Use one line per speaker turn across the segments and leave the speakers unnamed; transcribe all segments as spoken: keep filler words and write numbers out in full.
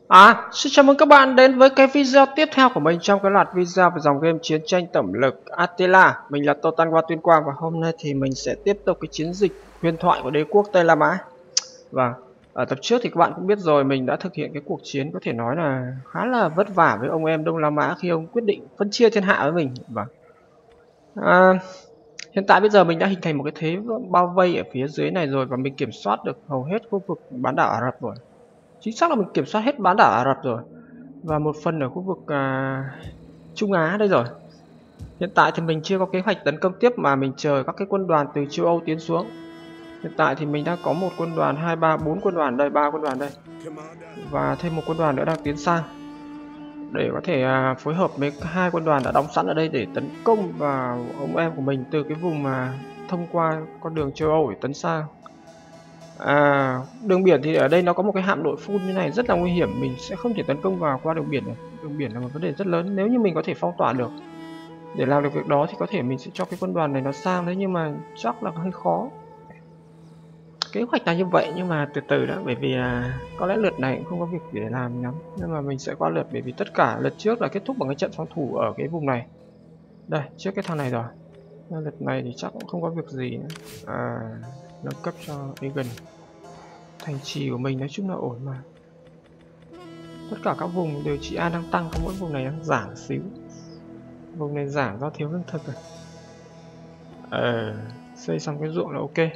À, xin chào mừng các bạn đến với cái video tiếp theo của mình trong cái loạt video về dòng game chiến tranh tổng lực Attila. Mình là Total War Tuyên Quang và hôm nay thì mình sẽ tiếp tục cái chiến dịch huyền thoại của đế quốc Tây La Mã. Và ở tập trước thì các bạn cũng biết rồi, mình đã thực hiện cái cuộc chiến có thể nói là khá là vất vả với ông em Đông La Mã khi ông quyết định phân chia thiên hạ với mình. Và à, hiện tại bây giờ mình đã hình thành một cái thế bao vây ở phía dưới này rồi và mình kiểm soát được hầu hết khu vực bán đảo Ả Rập rồi. Chính xác là mình kiểm soát hết bán đảo Ả Rập rồi và một phần ở khu vực à, Trung Á đây rồi. Hiện tại thì mình chưa có kế hoạch tấn công tiếp mà mình chờ các cái quân đoàn từ châu Âu tiến xuống. Hiện tại thì mình đang có một quân đoàn, hai, ba, bốn quân đoàn đây, ba quân đoàn đây và thêm một quân đoàn nữa đang tiến sang để có thể à, phối hợp với hai quân đoàn đã đóng sẵn ở đây để tấn công vào ông em của mình từ cái vùng mà thông qua con đường châu Âu để tấn sang. À, đường biển thì ở đây nó có một cái hạm đội phun như này rất là nguy hiểm, mình sẽ không thể tấn công vào qua đường biển này. Đường biển là một vấn đề rất lớn, nếu như mình có thể phong tỏa được để làm được việc đó thì có thể mình sẽ cho cái quân đoàn này nó sang đấy, nhưng mà chắc là hơi khó. Kế hoạch là như vậy nhưng mà từ từ đó, bởi vì là có lẽ lượt này cũng không có việc để làm lắm, nhưng mà mình sẽ qua lượt, bởi vì tất cả lượt trước là kết thúc bằng cái trận phòng thủ ở cái vùng này. Đây, trước cái thằng này rồi. Lượt này thì chắc cũng không có việc gì nữa. À, nâng cấp cho Egan. Thành trì của mình nói chung là ổn mà. Tất cả các vùng đều trị an đang tăng, có mỗi vùng này đang giảm xíu. Vùng này giảm do thiếu lương thực rồi. Ờ, xây xong cái ruộng là ok.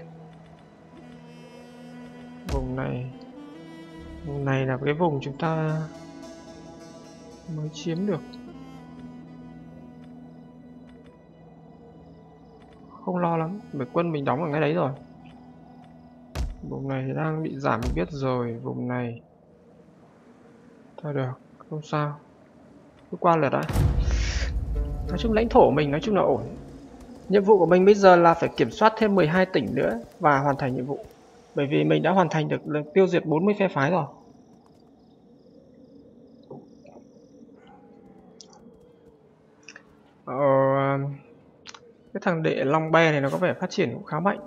Vùng này Vùng này là cái vùng chúng ta mới chiếm được. Không lo lắm, bởi quân mình đóng ở ngay đấy rồi. Vùng này đang bị giảm mình biết rồi. Vùng này thôi được, không sao, cứ qua lượt đã. Nói chung lãnh thổ mình nói chung là ổn. Nhiệm vụ của mình bây giờ là phải kiểm soát thêm mười hai tỉnh nữa và hoàn thành nhiệm vụ. Bởi vì mình đã hoàn thành được tiêu diệt bốn mươi phe phái rồi. Ờ, cái thằng đệ Long Be này nó có vẻ phát triển cũng khá mạnh.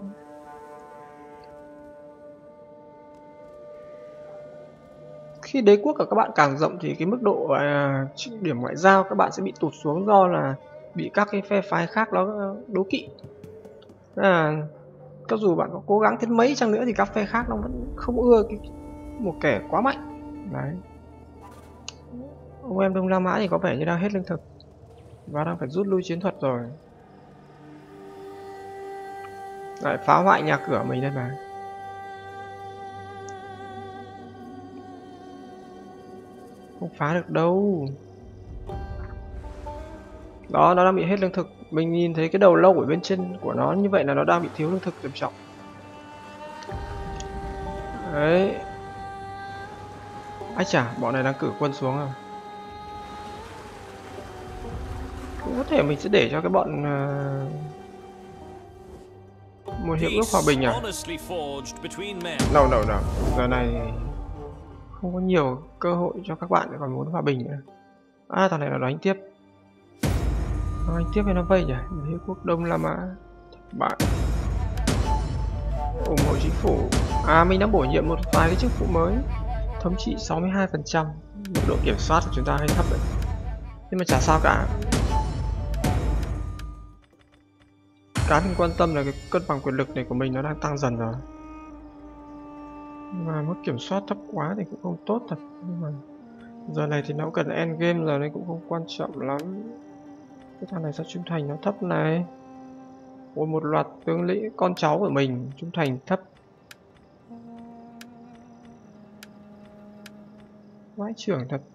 Khi đế quốc của các bạn càng rộng thì cái mức độ à, điểm ngoại giao các bạn sẽ bị tụt xuống do là bị các cái phe phái khác nó đố kỵ. À, cho dù bạn có cố gắng đến mấy chăng nữa thì các phe khác nó vẫn không ưa cái, một kẻ quá mạnh. Đấy. Ông em Đông La Mã thì có vẻ như đang hết lương thực và đang phải rút lui chiến thuật rồi. Lại phá hoại nhà cửa mình đây mà. Không phá được đâu. Đó, nó đang bị hết lương thực. Mình nhìn thấy cái đầu lâu ở bên trên của nó như vậy là nó đang bị thiếu lương thực nghiêm trọng. Đấy. Ái chà, bọn này đang cử quân xuống rồi. Cũng có thể mình sẽ để cho cái bọn uh, một hiệp ước hòa bình à? No, no, no. Giờ này không có nhiều cơ hội cho các bạn còn muốn hòa bình nữa. À, thằng này là đánh tiếp. Nó đánh tiếp hay nó vây nhỉ? Đế quốc Đông La Mã bạn ủng hộ chính phủ. À, mình đã bổ nhiệm một vài cái chức vụ mới. Thống trị sáu mươi hai phần trăm. Mức độ kiểm soát của chúng ta hơi thấp đấy, nhưng mà chả sao cả. Cái mình quan tâm là cái cân bằng quyền lực này của mình nó đang tăng dần rồi. Mà mức kiểm soát thấp quá thì cũng không tốt thật. Nhưng mà giờ này thì nó cần end game rồi nên cũng không quan trọng lắm. Cái thằng này sao trung thành nó thấp này? Ôi, một loạt tướng lĩnh con cháu của mình trung thành thấp. Vãi trưởng thật.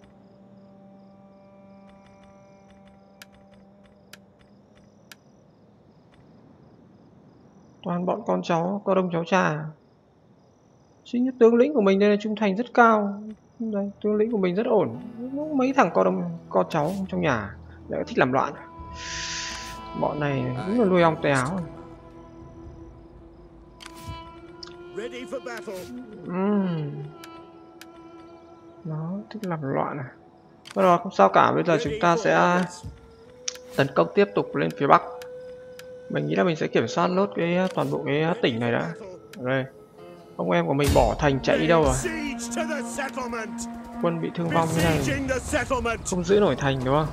Toàn bọn con cháu, có đông cháu trà. Chính như tướng lĩnh của mình đây là trung thành rất cao. Đây, tướng lĩnh của mình rất ổn. Mấy thằng con đông con cháu trong nhà lại thích làm loạn. Bọn này đúng là nuôi ong tay áo. Uhm. Nó thích làm loạn à? Rồi, không sao cả, bây giờ chúng ta sẽ tấn công tiếp tục lên phía Bắc. Mình nghĩ là mình sẽ kiểm soát lốt cái toàn bộ cái tỉnh này đã. Đây. Ông em của mình bỏ thành chạy đi đâu rồi? quân bị thương vong như này không giữ nổi thành đúng không?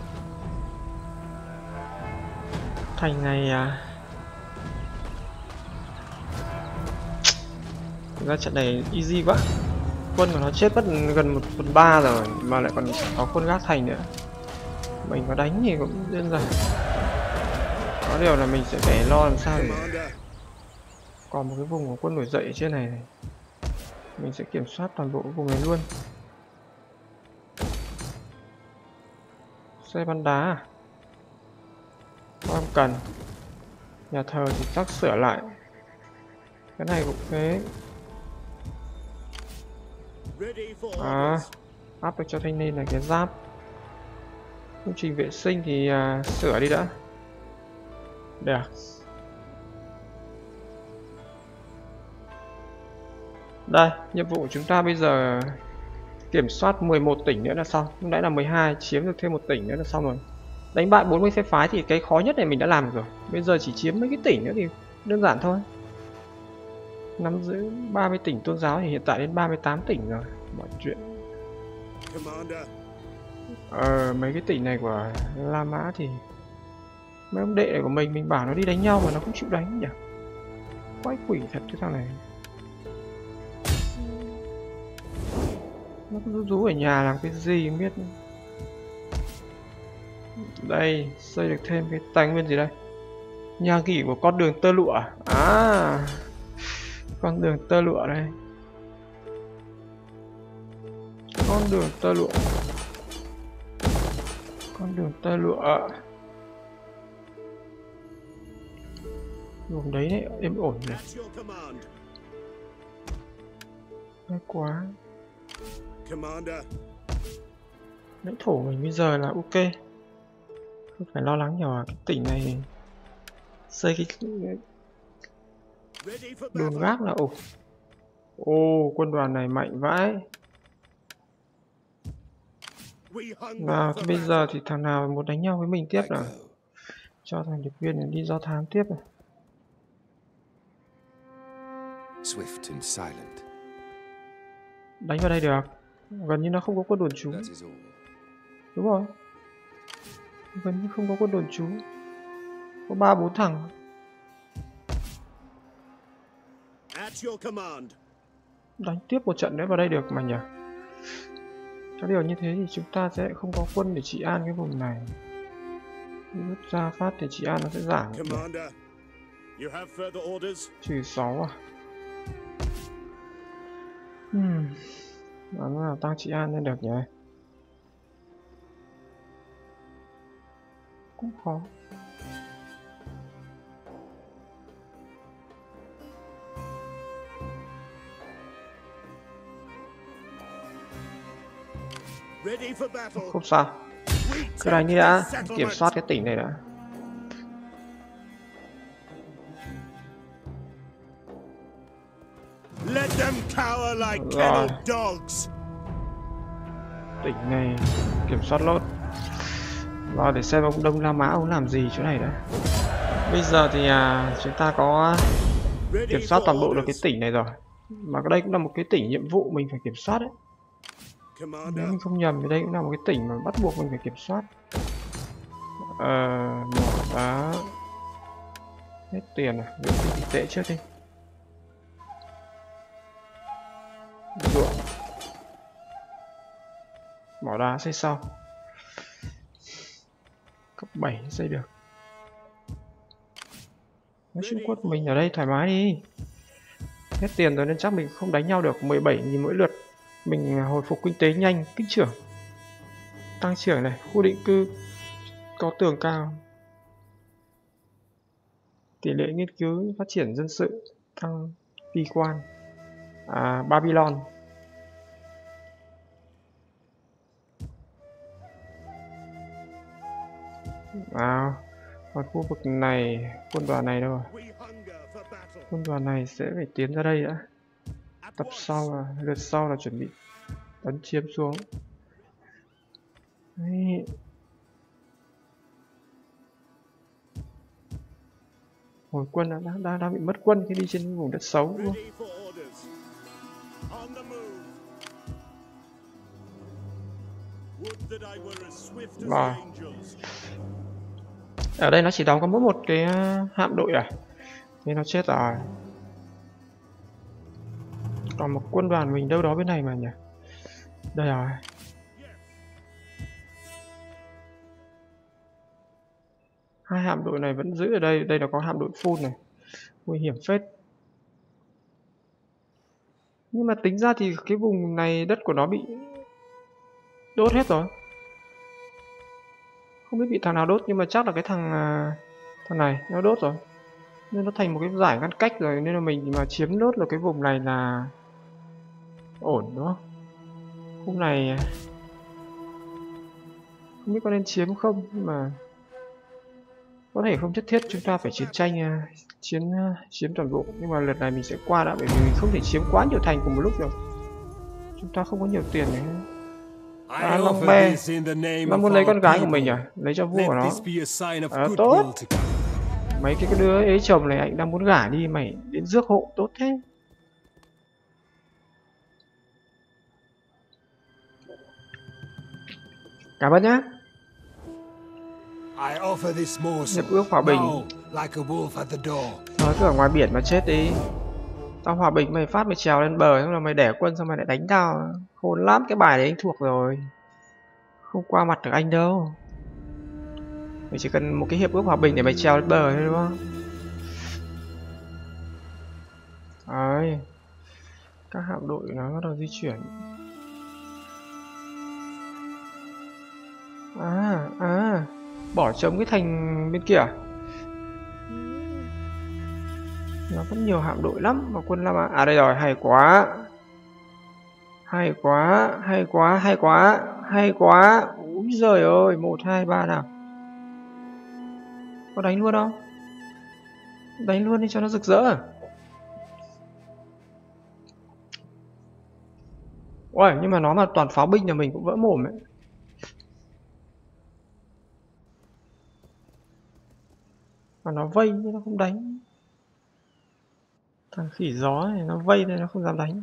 Thành này à, thực ra trận này easy quá, quân của nó chết mất gần một phần ba rồi mà lại còn có quân gác thành nữa, mình có đánh thì cũng đơn giản. Có điều là mình sẽ phải lo làm sao để còn một cái vùng của quân nổi dậy ở trên này, này. Mình sẽ kiểm soát toàn bộ vùng này luôn. Xe bắn đá à? Không cần. Nhà thờ thì chắc sửa lại. Cái này cũng thế. À, áp được cho thanh niên là cái giáp. Công trình vệ sinh thì uh, sửa đi đã. Được. Đây, nhiệm vụ của chúng ta bây giờ kiểm soát mười một tỉnh nữa là xong. Lúc nãy là mười hai, chiếm được thêm một tỉnh nữa là xong rồi. Đánh bại bốn mươi phe phái thì cái khó nhất này mình đã làm được rồi. Bây giờ chỉ chiếm mấy cái tỉnh nữa thì đơn giản thôi. Nắm giữ ba mươi tỉnh tôn giáo thì hiện tại đến ba mươi tám tỉnh rồi. Mọi chuyện. Ờ, mấy cái tỉnh này của La Mã thì mấy ông đệ này của mình, mình bảo nó đi đánh nhau mà nó không chịu đánh nhỉ. Quái quỷ thật cái thằng này. Nó cứ rú rú ở nhà làm cái gì không biết. Đây, xây được thêm cái tài nguyên gì đây? Nhà nghỉ của con đường tơ lụa. À, con đường tơ lụa đây. Con đường tơ lụa. Con đường tơ lụa. Vùng đấy đấy, êm ổn này. Hay quá. Lãnh thổ mình bây giờ là ok, không phải lo lắng nhiều. Cái tỉnh này xây cái đồn gác là ồ. Ồ, quân đoàn này mạnh vãi. Nào thì bây giờ thì thằng nào muốn đánh nhau với mình tiếp nào, cho thằng điệp viên này đi do thám tiếp này.
Swift and silent.
Đánh vào đây được. Gần như nó không có quân đồn trú. Đúng rồi, gần như không có quân đồn trú. Có ba bốn thằng. Đánh tiếp một trận nữa vào đây được mà nhỉ. Có điều như thế thì chúng ta sẽ không có quân để trị an cái vùng này. Rút ra phát thì trị an nó sẽ giảm. Trừ sáu à. Hmm. Làm nào tăng trị an lên được nhỉ? Cũng khó. Không sao. Cứ đánh đi đã, kiểm soát cái tỉnh này đã. Rồi. Tỉnh này kiểm soát lốt. Rồi để xem ông Đông La Mã ông làm gì chỗ này đã. Bây giờ thì à, chúng ta có kiểm soát toàn bộ được cái tỉnh này rồi. Mà đây cũng là một cái tỉnh nhiệm vụ mình phải kiểm soát đấy. Nếu mình không nhầm thì đây cũng là một cái tỉnh mà bắt buộc mình phải kiểm soát. Ờ, mỏ đá. Hết tiền à, việc kinh tế trước đi. Ruộng. Mỏ đá xây sau. Cấp bảy xây được. Nói chung quân mình ở đây thoải mái đi. Hết tiền rồi nên chắc mình không đánh nhau được. Mười bảy nghìn mỗi lượt. Mình hồi phục kinh tế nhanh, kích trưởng, tăng trưởng này, khu định cư có tường cao, tỷ lệ nghiên cứu phát triển dân sự tăng, kỳ quan. À, Babylon. À, còn khu vực này, quân đoàn này đâu rồi? Quân đoàn này sẽ phải tiến ra đây đã. Tập sau là, lượt sau là chuẩn bị tấn chiếm xuống. Đấy. Hồi quân đã, đã, đã bị mất quân khi đi trên vùng đất xấu luôn. Rồi. Ở đây nó chỉ đóng có mỗi một cái hạm đội à? Thế nó chết rồi. Còn một quân đoàn mình đâu đó bên này mà nhỉ? Đây rồi. Hai hạm đội này vẫn giữ ở đây. Đây là có hạm đội full này. Nguy hiểm phết. Nhưng mà tính ra thì cái vùng này đất của nó bị đốt hết rồi. Không biết bị thằng nào đốt, nhưng mà chắc là cái thằng thằng này nó đốt rồi. Nên nó thành một cái giải ngăn cách rồi. Nên là mình mà chiếm nốt được cái vùng này là ổn đúng không? Khu này không biết có nên chiếm không, nhưng mà có thể không nhất thiết chúng ta phải chiến tranh chiến chiếm toàn bộ. Nhưng mà lượt này mình sẽ qua đã, bởi vì mình không thể chiếm quá nhiều thành cùng một lúc được. Chúng ta không có nhiều tiền đấy. À, Long Be nó muốn lấy con gái của mình à? Lấy cho vua của nó. À, tốt. Mấy cái đứa ấy chồng này anh đang muốn gả đi, mày đến rước hộ tốt thế. Cảm ơn nhá. Hiệp ước hòa bình. Nói cứ ở ngoài biển mà chết đi. Tao hòa bình mày phát mày trèo lên bờ, xong rồi mày đẻ quân xong mày lại đánh tao. Khôn lắm, cái bài đấy anh thuộc rồi. Không qua mặt được anh đâu. Mày chỉ cần một cái hiệp ước hòa bình để mày trèo lên bờ thôi đúng không? Đấy. Các hạm đội nó bắt đầu di chuyển. À, à. Bỏ trống cái thành bên kia. Nó có nhiều hạm đội lắm mà quân La Mã. À đây rồi, hay quá. Hay quá, hay quá, hay quá, hay quá. Úi giời ơi, một, hai, ba nào. Có đánh luôn không? Đánh luôn đi cho nó rực rỡ. Ôi, nhưng mà nó mà toàn pháo binh là mình cũng vỡ mồm ấy. Mà nó vây nhưng nó không đánh. Thằng khỉ gió này nó vây nên nó không dám đánh.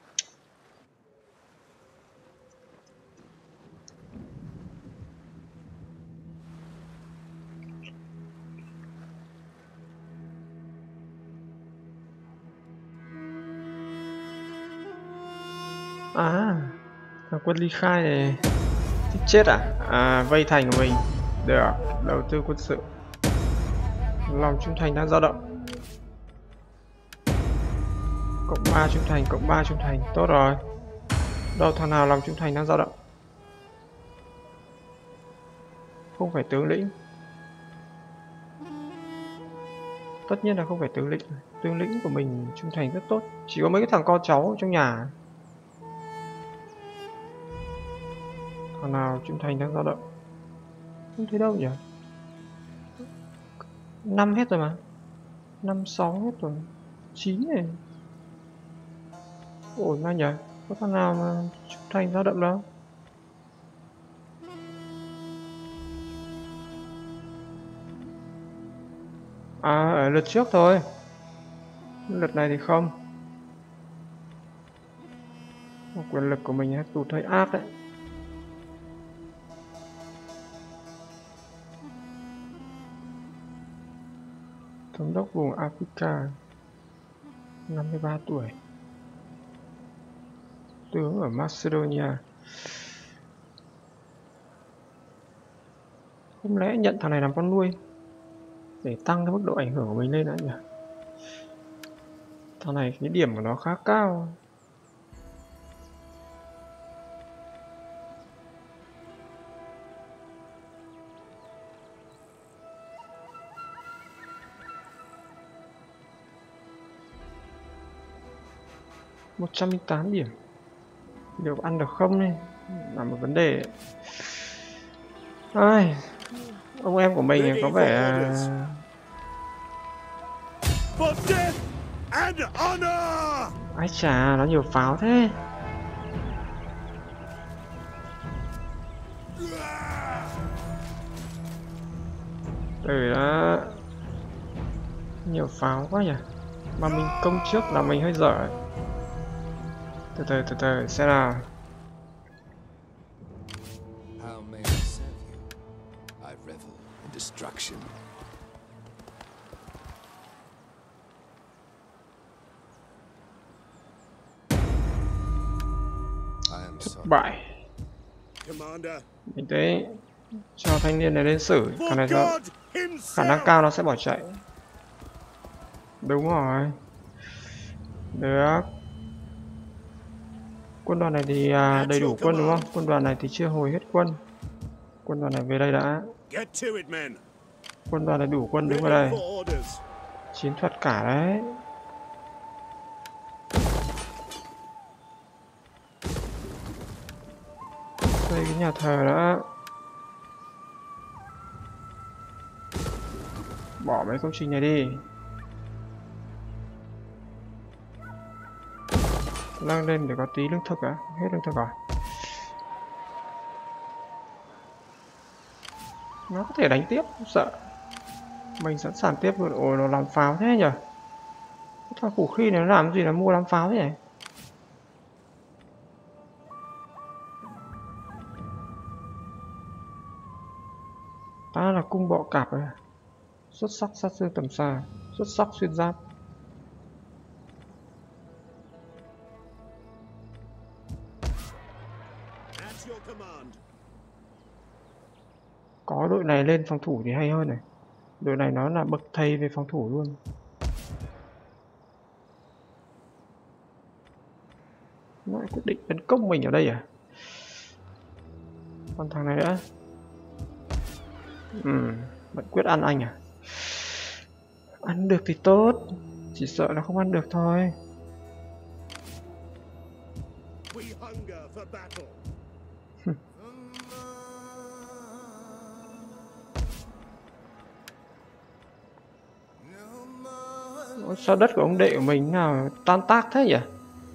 À, thằng quân ly khai này thích chết à? À, vây thành của mình. Được, đầu tư quân sự. Lòng trung thành đang dao động. Cộng ba trung thành, cộng ba trung thành. Tốt rồi. Đâu thằng nào lòng trung thành đang dao động? Không phải tướng lĩnh. Tất nhiên là không phải tướng lĩnh. Tướng lĩnh của mình trung thành rất tốt. Chỉ có mấy cái thằng con cháu trong nhà. Thằng nào trung thành đang dao động? Không thấy đâu nhỉ? Năm hết rồi mà. Năm sáu hết rồi. Chín này. Ổn mà nhỉ? Có thằng nào mà trung thành dao động đâu? À, ở lượt trước thôi. Lượt này thì không. Quyền lực của mình tụt hơi ác đấy. Thống đốc vùng Africa, năm mươi ba tuổi. Tướng ở Macedonia. Không lẽ nhận thằng này làm con nuôi để tăng cái mức độ ảnh hưởng của mình lên nữa nhỉ? Thằng này cái điểm của nó khá cao. một trăm lẻ tám điểm. Được ăn được không này là một vấn đề. Ai, ông em của mình có vẻ ái chà, nó nhiều pháo thế. Ừ đó, nhiều pháo quá nhỉ. Mà mình công trước là mình hơi dở. Từ từ từ từ xem nào.
destruction. I am
Thất
sorry.
bại.
Commander,
Mình thấy cho thanh niên này lên xử,
for
khả năng nó,
God
khả năng
himself!
cao nó sẽ bỏ chạy. Đúng rồi. Được. Quân đoàn này thì à, đầy đủ quân đúng không? Quân đoàn này thì chưa hồi hết quân. Quân đoàn này về đây đã.
Get to it, men.
Quân đoàn này đủ quân đứng vào
Ready
đây.
for orders.
Chiến thuật cả đấy. Đây cái nhà thờ đã. Bỏ mấy công trình này đi. Lang lên để có tí lương thực á. Hết lương thực rồi. Nó có thể đánh tiếp, không sợ. Mình sẵn sàng tiếp luôn. Ôi nó làm pháo thế nhỉ. Thằng củ khi này nó làm gì là mua làm pháo thế này. Ta là cung bọ cạp rồi. Xuất sắc sát thương tầm xa. Xuất sắc xuyên giáp.
At your command.
Có đội này lên phòng thủ thì hay hơn này. Đội này nó là bậc thầy về phòng thủ luôn. Nó lại quyết định tấn công mình ở đây à? Còn thằng này nữa. Ừ, vẫn quyết ăn anh à? Ăn được thì tốt. Chỉ sợ nó không ăn được thôi.
We hunger for battle.
Ủa, sao đất của ông đệ của mình nào tan tác thế nhỉ?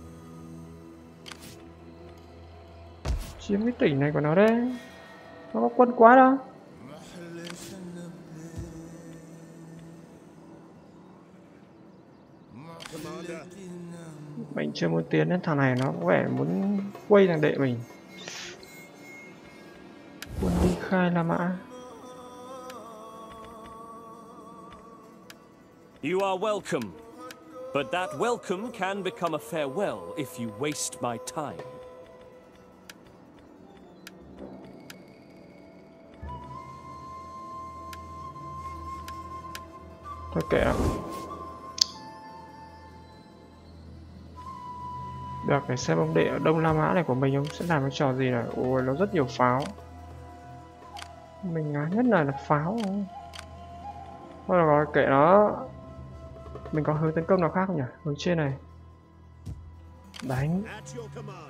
Chiếm cái tỉnh này của nó đấy. Nó có quân quá đâu.
Commander,
Mình chưa muốn tiến đến thằng này, nó có vẻ muốn quay thằng đệ mình. Quân đi khai La Mã.
You are welcome, but that welcome can become a farewell if you waste my time.
Thôi kệ ạ. Được, để xem ông đệ ở Đông La Mã này của mình ông sẽ làm cái trò gì này. Ôi, nó rất nhiều pháo. Mình ngán nhất là, là pháo. Thôi được rồi, kệ nó. Mình có hướng tấn công nào khác không nhỉ? Hướng trên này. Đánh.
at your command.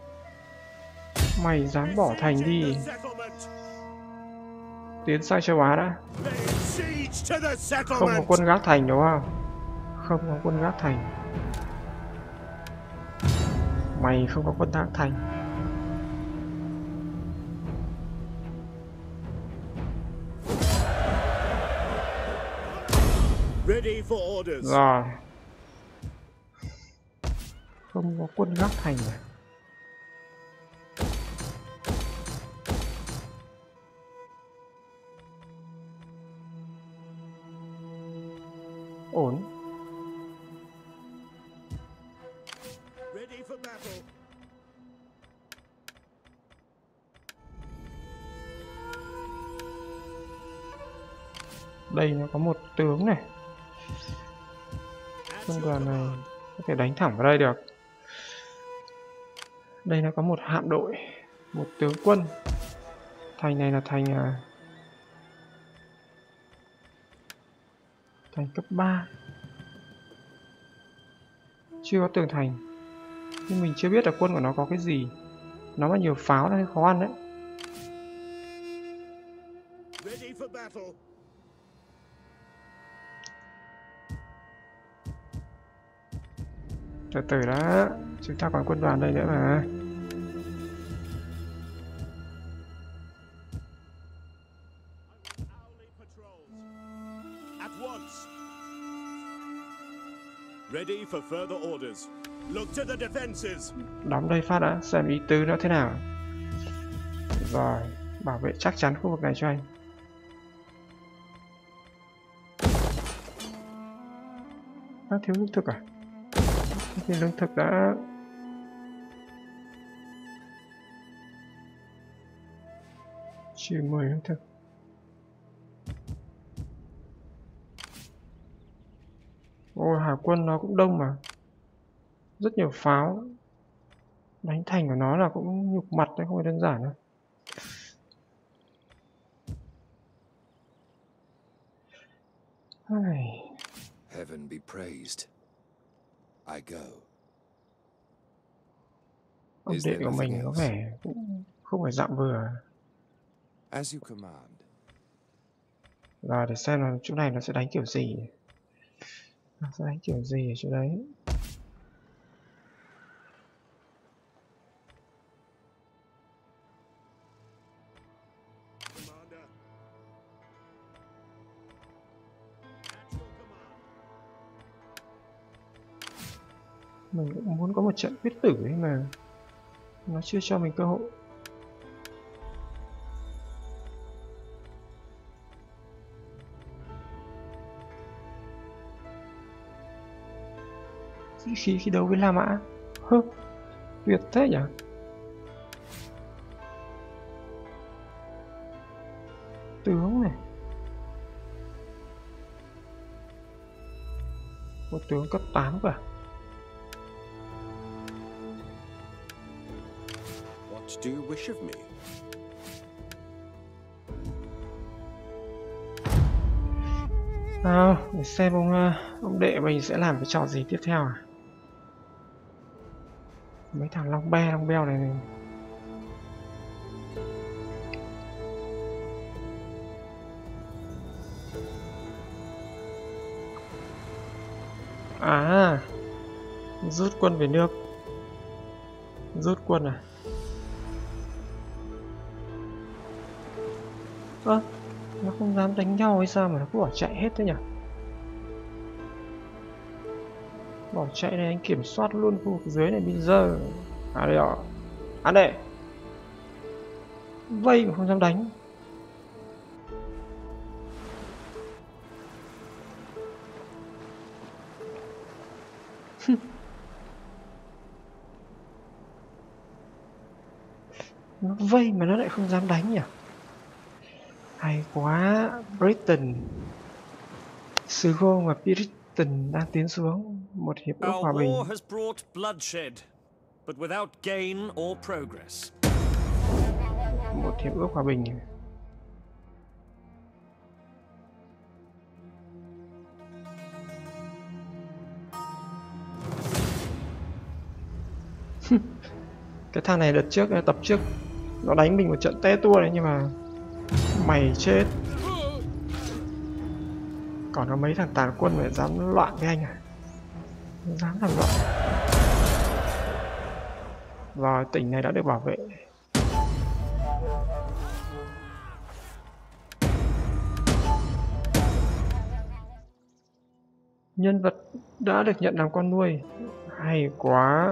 Mày dám bỏ thành đi.
Besiege the settlement.
Tiến sang châu Á đã.
Lay siege to the
Không có
settlement.
quân gác thành đúng không? Không có quân gác thành. Mày không có quân gác thành.
Ready for orders.
Rồi. Không có quân gác thành à? Ổn.
Ready for battle.
Đây nó có một tướng này.
At
Quân
your
đoàn này
command.
có thể đánh thẳng vào đây được. Đây nó có một hạm đội, một tướng quân. Thành này là thành à, thành cấp ba. Chưa có tường thành. Nhưng mình chưa biết là quân của nó có cái gì. Nó mà nhiều pháo là khó ăn đấy.
Ready for battle.
Từ từ đã, chúng ta còn quân đoàn đây nữa mà.
Owly patrols. At once. Ready for further orders. Look to the defenses.
Đóng đây phát đã, xem ý tứ nó thế nào. Rồi, bảo vệ chắc chắn khu vực này cho anh. Đã thiếu lương thực à? Thì lương thực đã... Chỉ mười lương thực. Ôi, hải quân nó cũng đông mà. Rất nhiều pháo. Đánh thành của nó là cũng nhục mặt đấy, không phải đơn giản đâu. Ai...
Heaven be praised. I go.
Ông
Is
đệ
there
của
nothing
mình có
else?
vẻ cũng không phải dạng vừa.
As you command.
Rồi để xem là chỗ này nó sẽ đánh kiểu gì. Nó sẽ đánh kiểu gì ở chỗ đấy.
Commander. At your command.
Mình cũng muốn có một trận quyết tử ấy mà nó chưa cho mình cơ hội. Sĩ khí khi đấu với La Mã. Hơ, tuyệt thế nhỉ. Tướng này. Một tướng cấp tám cả.
What do you wish of me?
À, để xem ông ông đệ mình sẽ làm cái trò gì tiếp theo à? Mấy thằng long be long beo này, này. À, rút quân về nước. Rút quân à? Ơ, à, nó không dám đánh nhau hay sao mà nó cứ bỏ chạy hết thế nhỉ? Bỏ chạy này, anh kiểm soát luôn khu vực dưới này bây giờ. À đây ạ. À đây. Vây mà không dám đánh. Nó vây mà nó lại không dám đánh nhỉ? Hay quá. Britain, xứ Gaulle và Britain đang tiến xuống một hiệp ước hòa
Our
bình.
war has brought bloodshed, but without gain or progress.
Một hiệp ước hòa bình. Cái thằng này đợt trước, tập trước nó đánh mình một trận té tua đấy, nhưng mà mày chết. Còn có mấy thằng tàn quân mà dám loạn với anh à? Dám làm loạn. Rồi, tỉnh này đã được bảo vệ. Nhân vật đã được nhận làm con nuôi. Hay quá.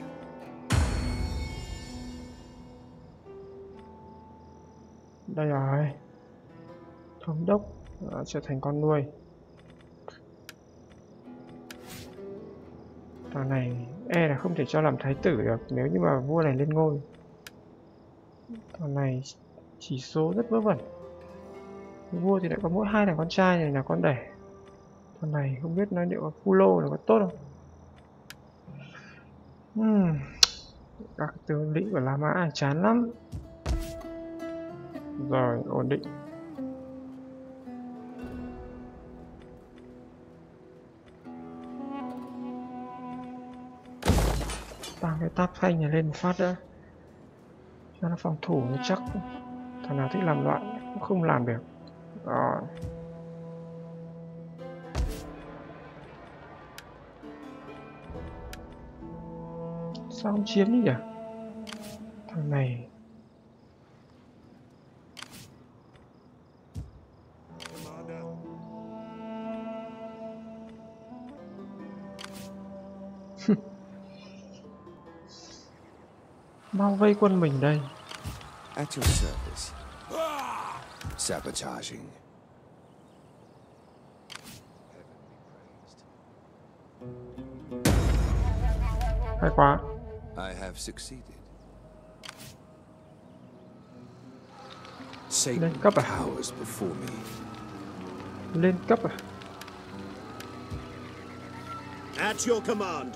Đây rồi. Thống đốc đã trở thành con nuôi. Thằng này e là không thể cho làm thái tử được nếu như mà vua này lên ngôi. Thằng này chỉ số rất vớ vẩn. Vua thì lại có mỗi hai thằng con trai này là con đẻ. Thằng này không biết nó liệu phu lô là có tốt không. Hmm. Các tướng lĩnh của La Mã chán lắm. Rồi, ổn định. Tăng cái táp phanh này lên một phát nữa cho nó phòng thủ nó chắc. Thằng nào thích làm loạn cũng không làm được. Rồi. Sao không chiếm đi nhỉ? Thằng này
Commander.
bao vây quân mình đây.
At your service. Sabotaging. Heaven be praised.
Hay quá.
I have succeeded. Satan
cấp à?
cowers before me.
Lên cấp à?
At your command.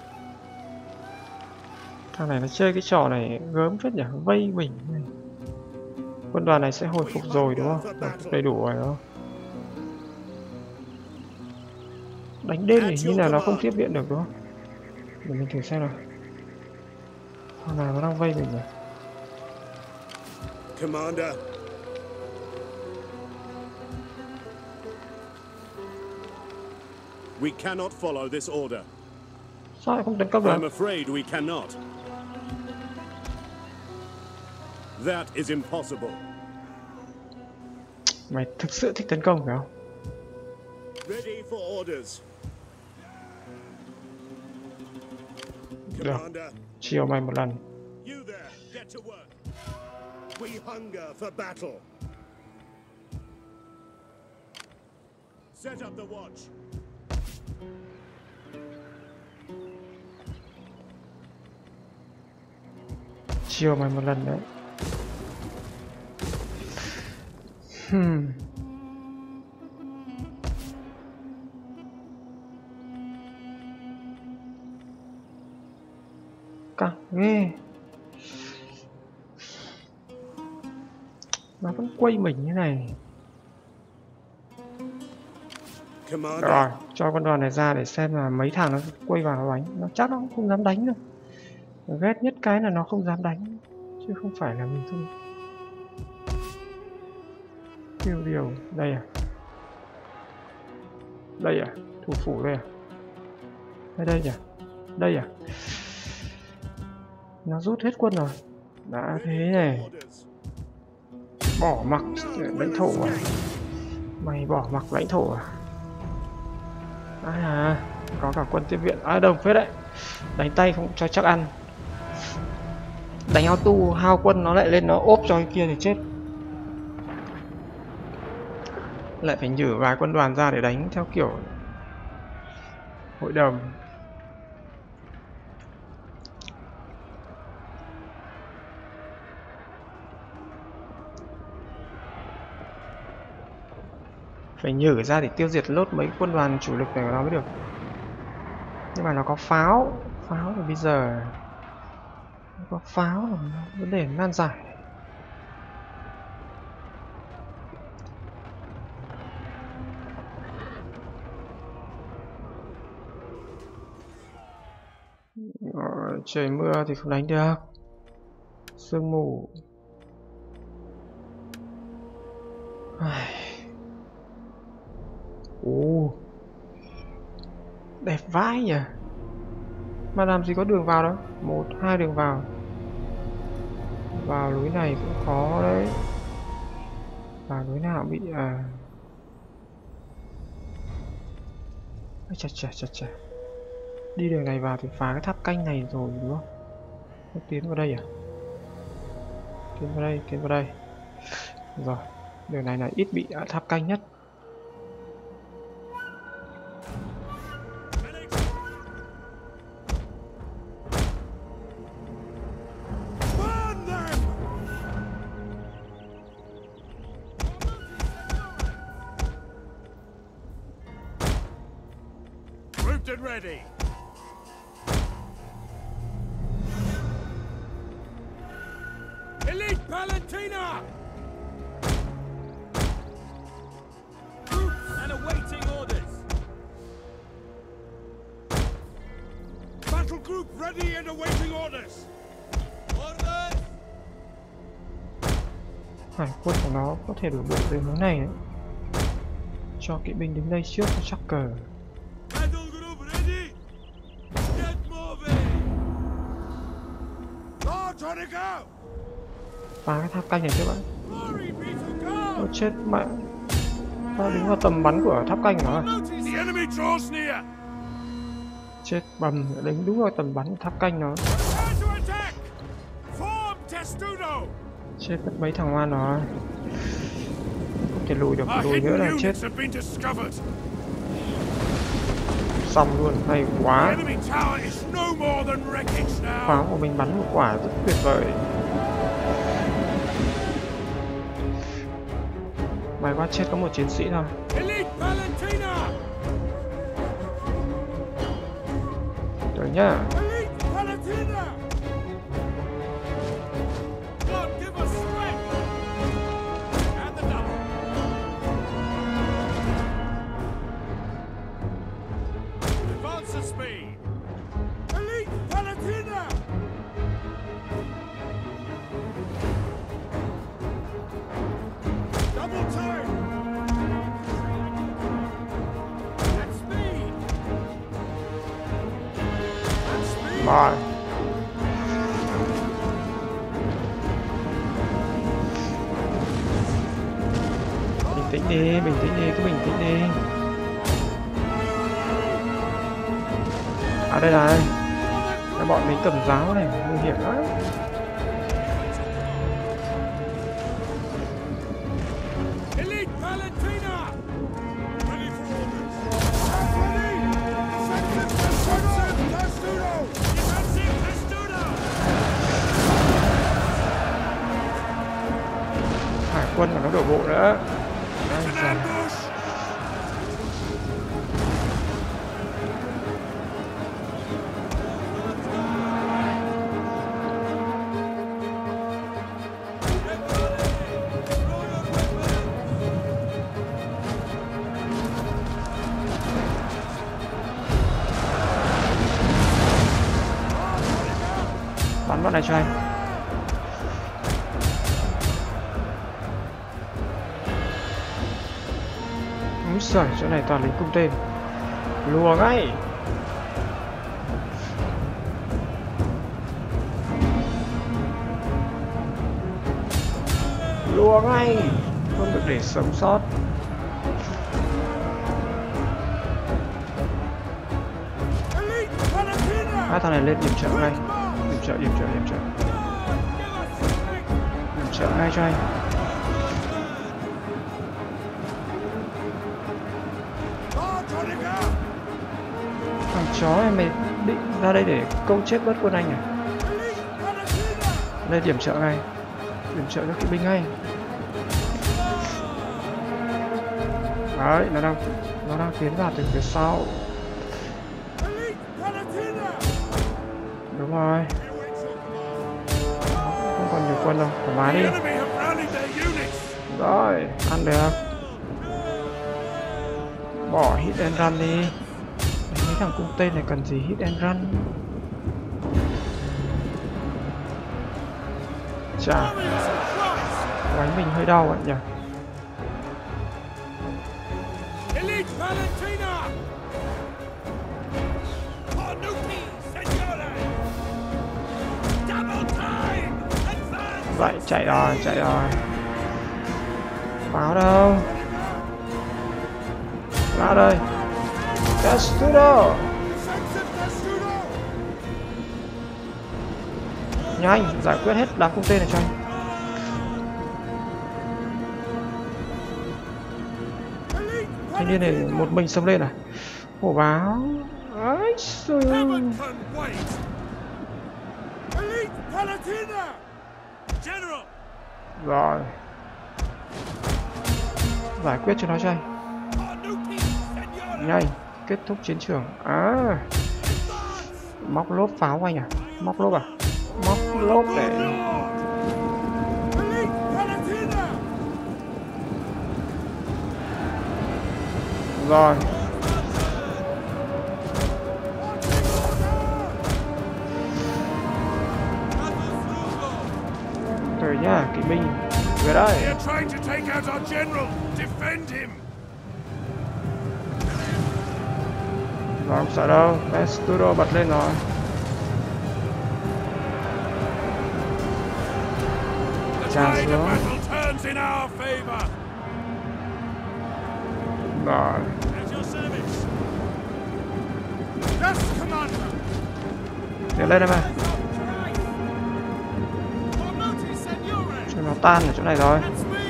Thằng này nó chơi cái trò này gớm phết nhỉ, vây mình này. Quân đoàn này sẽ hồi phục rồi đúng không? Hồi phục đầy đủ rồi đúng không? Đánh đêm thì như là nó không tiếp viện được đúng không? Để mình thử xem nào. Thằng nào nó đang vây mình nhỉ?
Commander. We cannot follow this order.
Sao lại không tấn công được?
I'm afraid we cannot. That is impossible.
Mày thực sự thích tấn công phải không?
Ready for orders.
Được.
Commander.
Chiều mày một lần.
You there, get to work. We hunger for battle. Set up the watch.
Chiều mày một lần đấy. Hmm. Căng ghê. Nó vẫn quay mình như này.
Commander.
Rồi, cho con đoàn này ra để xem là mấy thằng nó quay vào nó đánh. Nó chắc nó cũng không dám đánh đâu. Ghét nhất cái là nó không dám đánh, chứ không phải là mình thôi. Tiêu điều, đây à? Đây à? Thủ phủ đây à? Đây đây à? Đây à? Nó rút hết quân rồi. Đã thế này. Bỏ mặc lãnh thổ à? Mày bỏ mặc lãnh thổ à? Ai à? Có cả quân tiếp viện. À đồng phết đấy. Đánh tay không cho chắc ăn. Đánh auto hao quân nó lại lên nó ốp cho cái kia thì chết. Lại phải nhử vài quân đoàn ra để đánh theo kiểu hội đồng. Phải nhử ra để tiêu diệt lốt mấy quân đoàn chủ lực này của nó mới được. Nhưng mà nó có pháo. Pháo thì bây giờ nó có pháo là vấn đề nan giải. Ờ, trời mưa thì không đánh được. Sương mù. Ồ, đẹp vãi nhỉ. Mà làm gì có đường vào đâu. Một, hai đường vào. Vào lối này cũng khó đấy. Vào lối nào bị à. Chà chà chà chà. Đi đường này vào thì phá cái tháp canh này rồi đúng không? Nó tiến vào đây à? Tiến vào đây, tiến vào đây. Rồi, đường này là ít bị tháp canh nhất.
Ready. Elite Palantina! Troops and awaiting orders. Battle group ready and awaiting orders. Orders.
Hải quân của nó có thể đổ bộ đến hướng này đấy. Cho kỵ binh đứng đây trước cho chắc cờ. Phá cái tháp canh này chứ bạn. Ôi chết mẹ. Tao đứng vào tầm bắn của tháp canh nó. Chết bầm, đánh đúng vào tầm bắn của tháp canh nó. Chết mất mấy thằng ngoan nó. Không thể lùi được, lùi nữa là chết. xong luôn, hay quá.
Enemy tower is no more than wreckage now.
Pháo của mình bắn một quả rất tuyệt vời. May quá chết có một chiến sĩ thôi.
Elite Valentina.
Tới nhá.
Elite Valentina. God give us strength. And the double. Advance the speed. Elite Valentina. Double time. At speed. At speed.
Rồi. Bình tĩnh đi, bình tĩnh đi, cứ bình tĩnh đi. À đây này. Cái bọn mình cầm giáo này, nguy hiểm lắm.
Elite Valentina! Ready for orders. Stand ready! Defensive Testudo! Defensive Testudo!
Hải quân của nó đổ bộ nữa.
It's an ambush!
Bắn bọn này cho anh. Úi giời, chỗ này toàn lính cung tên. Lùa ngay. Lùa ngay. Không được để sống sót.
Elite Valentina!
Hai thằng này lên điểm trợ ngay. Điểm trợ, điểm trợ, điểm trợ. Điểm trợ ngay cho anh.
Bartonica!
Thằng chó này mày định ra đây để câu chết bớt quân anh à?
Elite Valentina!
Lên điểm trợ ngay. Điểm trợ cho kỵ binh ngay. Đấy, nó đang nó đang tiến vào từ phía sau.
Elite Valentina!
Đúng rồi. Không còn nhiều quân đâu, thoải mái
The
đi.
enemy have rallied their units!
Rồi, ăn được. Bỏ hit and run đi. Mấy thằng cung tên này cần gì hit and run. Chà, đánh mình hơi đau ạ nhỉ.
Elite Valentina! Cornuti, signore! Double time! Advance!
Vậy chạy rồi, chạy rồi. Pháo đâu? Ra đây. Testudo.
Defensive Testudo!
Nhanh, giải quyết hết đám cung tên này cho anh.
Elite
Thanh niên này một mình xông lên à? Hổ báo. Ấy xừ.
Heaven can wait! Elite Palatina! General!
Rồi. Giải quyết cho nó cho anh.
Cornuti, signore!
Nhanh, kết thúc chiến trường. À, móc lốp pháo của anh à? Móc lốp à? Móc lốp để...
Elite Palatina!
Rồi. Tới nhá, kỵ binh. Về đây.
They're trying to take out our general! Defend him!
Rồi, không sợ đâu. Testudo bật lên rồi.
The
Chà
tide of
xuống.
battle turns in our favor!
Rồi.
At your service! Yes, Commander!
Tiến lên đây mà.
Cornuti, signore!
Cho nó tan ở chỗ này rồi.
At speed!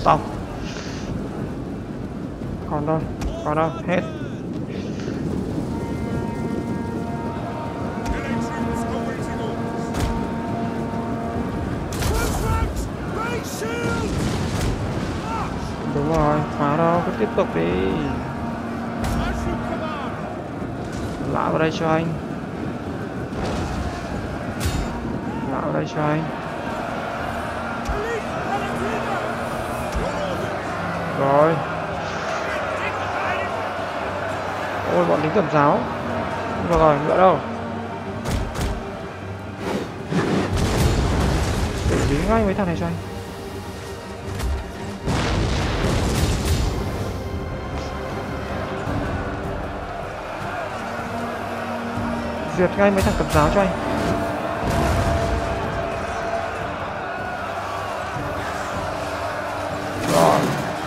xong. Còn đâu, còn đâu, hết. Đúng rồi, phá đâu, cứ tiếp tục đi. Lão vào đây cho anh. Lão vào đây cho anh. Rồi. Ôi, bọn lính cầm giáo. Được rồi, nữa đâu. Xử lý ngay mấy thằng này cho anh. Diệt ngay mấy thằng cầm giáo cho anh. Rồi.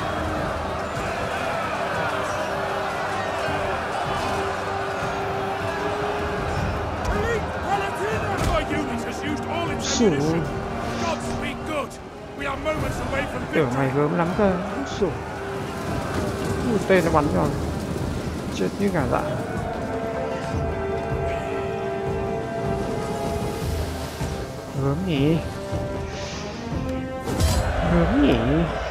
Sủ. Tưởng mày gớm lắm cơ. Sủ. Ui, tên nó bắn rồi. Chết như cả dạ. Gớm nhỉ. Gớm nhỉ.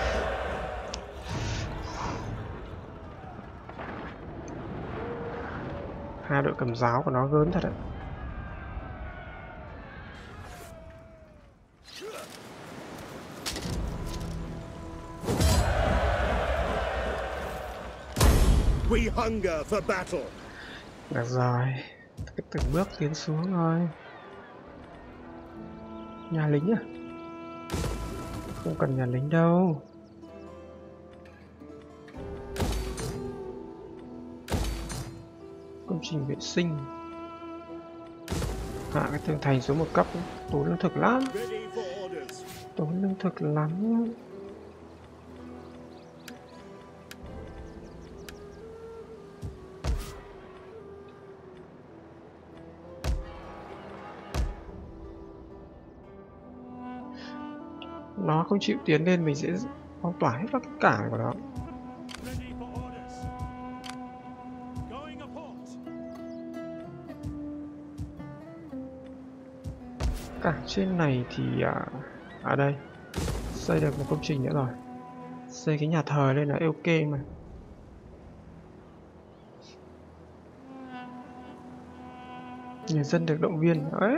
Hai đội cầm giáo của nó gớm thật đấy.
We hunger for battle.
Được rồi, cứ từng bước tiến xuống thôi. Nhà lính à? Không cần nhà lính đâu. Công trình vệ sinh. Hạ cái tường thành xuống một cấp, tốn lương thực lắm. Tốn lương thực lắm. Nó không chịu tiến lên, mình sẽ phong tỏa hết các cảng của nó. Cảng trên này thì à, ở đây xây được một công trình nữa rồi. Xây cái nhà thờ lên là ok mà. Người dân được động viên ấy.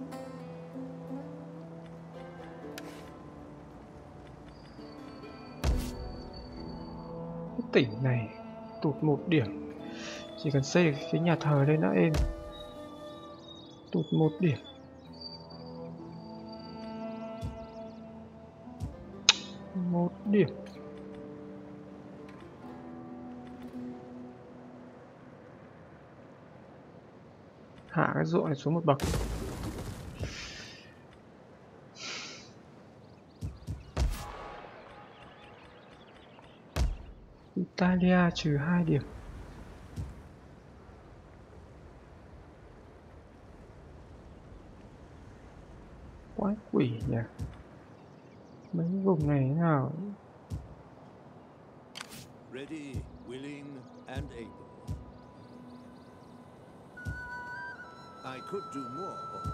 Cái tỉnh này tụt một điểm. Chỉ cần xây được cái nhà thờ lên đã êm. Tụt một điểm. Một điểm. Hạ cái ruộng này xuống một bậc. Italia trừ hai điểm. Quái quỷ nhỉ. Mấy vùng này thế nào?
Ready, willing, and able. I could do more.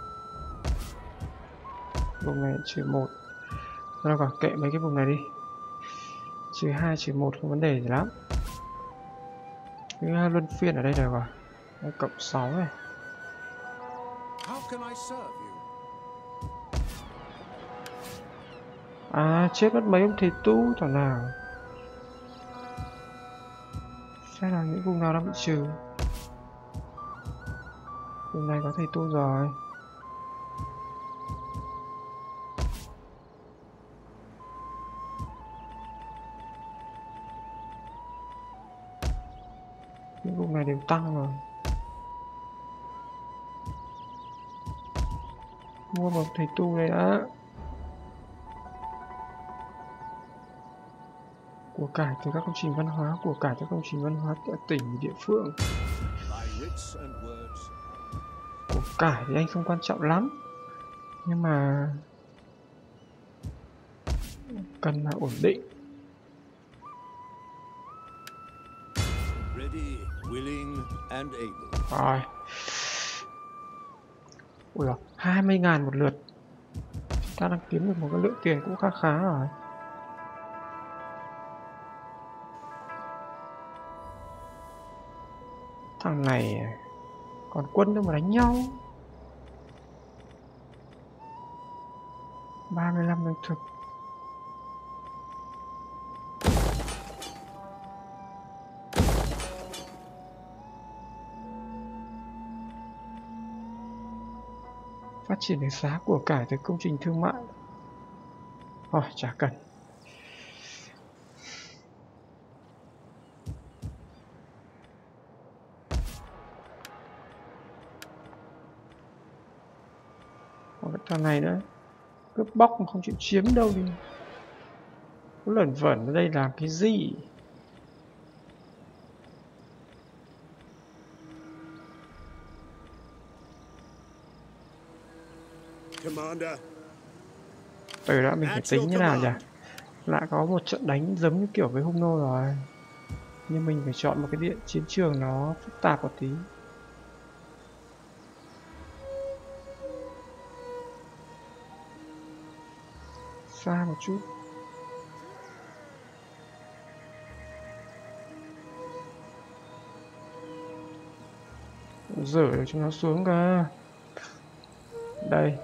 Vùng này trừ một. Thôi còn kệ mấy cái vùng này đi. Trừ hai, trừ một không vấn đề gì lắm. Cái luân phiên ở đây được rồi. Đây, cộng sáu này.
How can I serve you?
À, chết mất mấy ông thầy tu thằng nào. Xem là những vùng nào đang bị trừ. Vùng này có thầy tu rồi. Những vùng này đều tăng rồi. Mua một thầy tu này đã. Của cải từ các công trình văn hóa, của cải từ các công trình văn hóa tại tỉnh địa phương. Của cải thì anh không quan trọng lắm, nhưng mà cần là ổn định.
Ready, willing, and able.
Rồi. Ui giời, hai mươi ngàn một lượt. Chúng ta đang kiếm được một cái lượng tiền cũng khá khá rồi. Thằng này còn quân đâu mà đánh nhau. ba mươi lăm lương thực. Phát triển được giá của cải từ công trình thương mại. Thôi chả cần. Còn cái thằng này nữa, cướp bóc mà không chịu chiếm đâu đi. Cứ lẩn vẩn ở đây làm cái gì?
Commander,
Từ đó mình phải tính như nào nhỉ? Lại có một trận đánh giống như kiểu với Hung Nô rồi. Nhưng mình phải chọn một cái địa chiến trường nó phức tạp một tí. Xa một chút. Rửa được cho nó xuống cơ. Đây.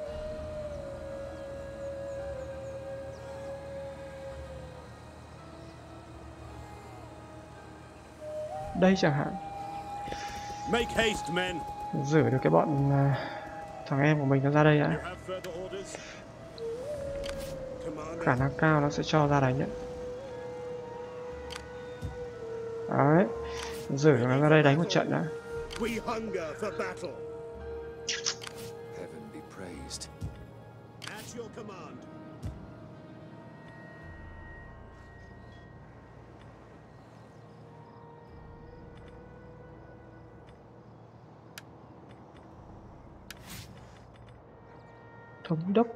Đây chẳng hạn.
make haste, men.
Rửa được cái bọn uh, thằng em của mình nó ra đây
You
đã.
have further orders? Commander,
Khả năng cao nó sẽ cho ra đánh đấy. Đấy. Rửa nó ra đây đánh một trận đã.
we hunger for battle.
Heaven be praised.
At your command.
Thống đốc.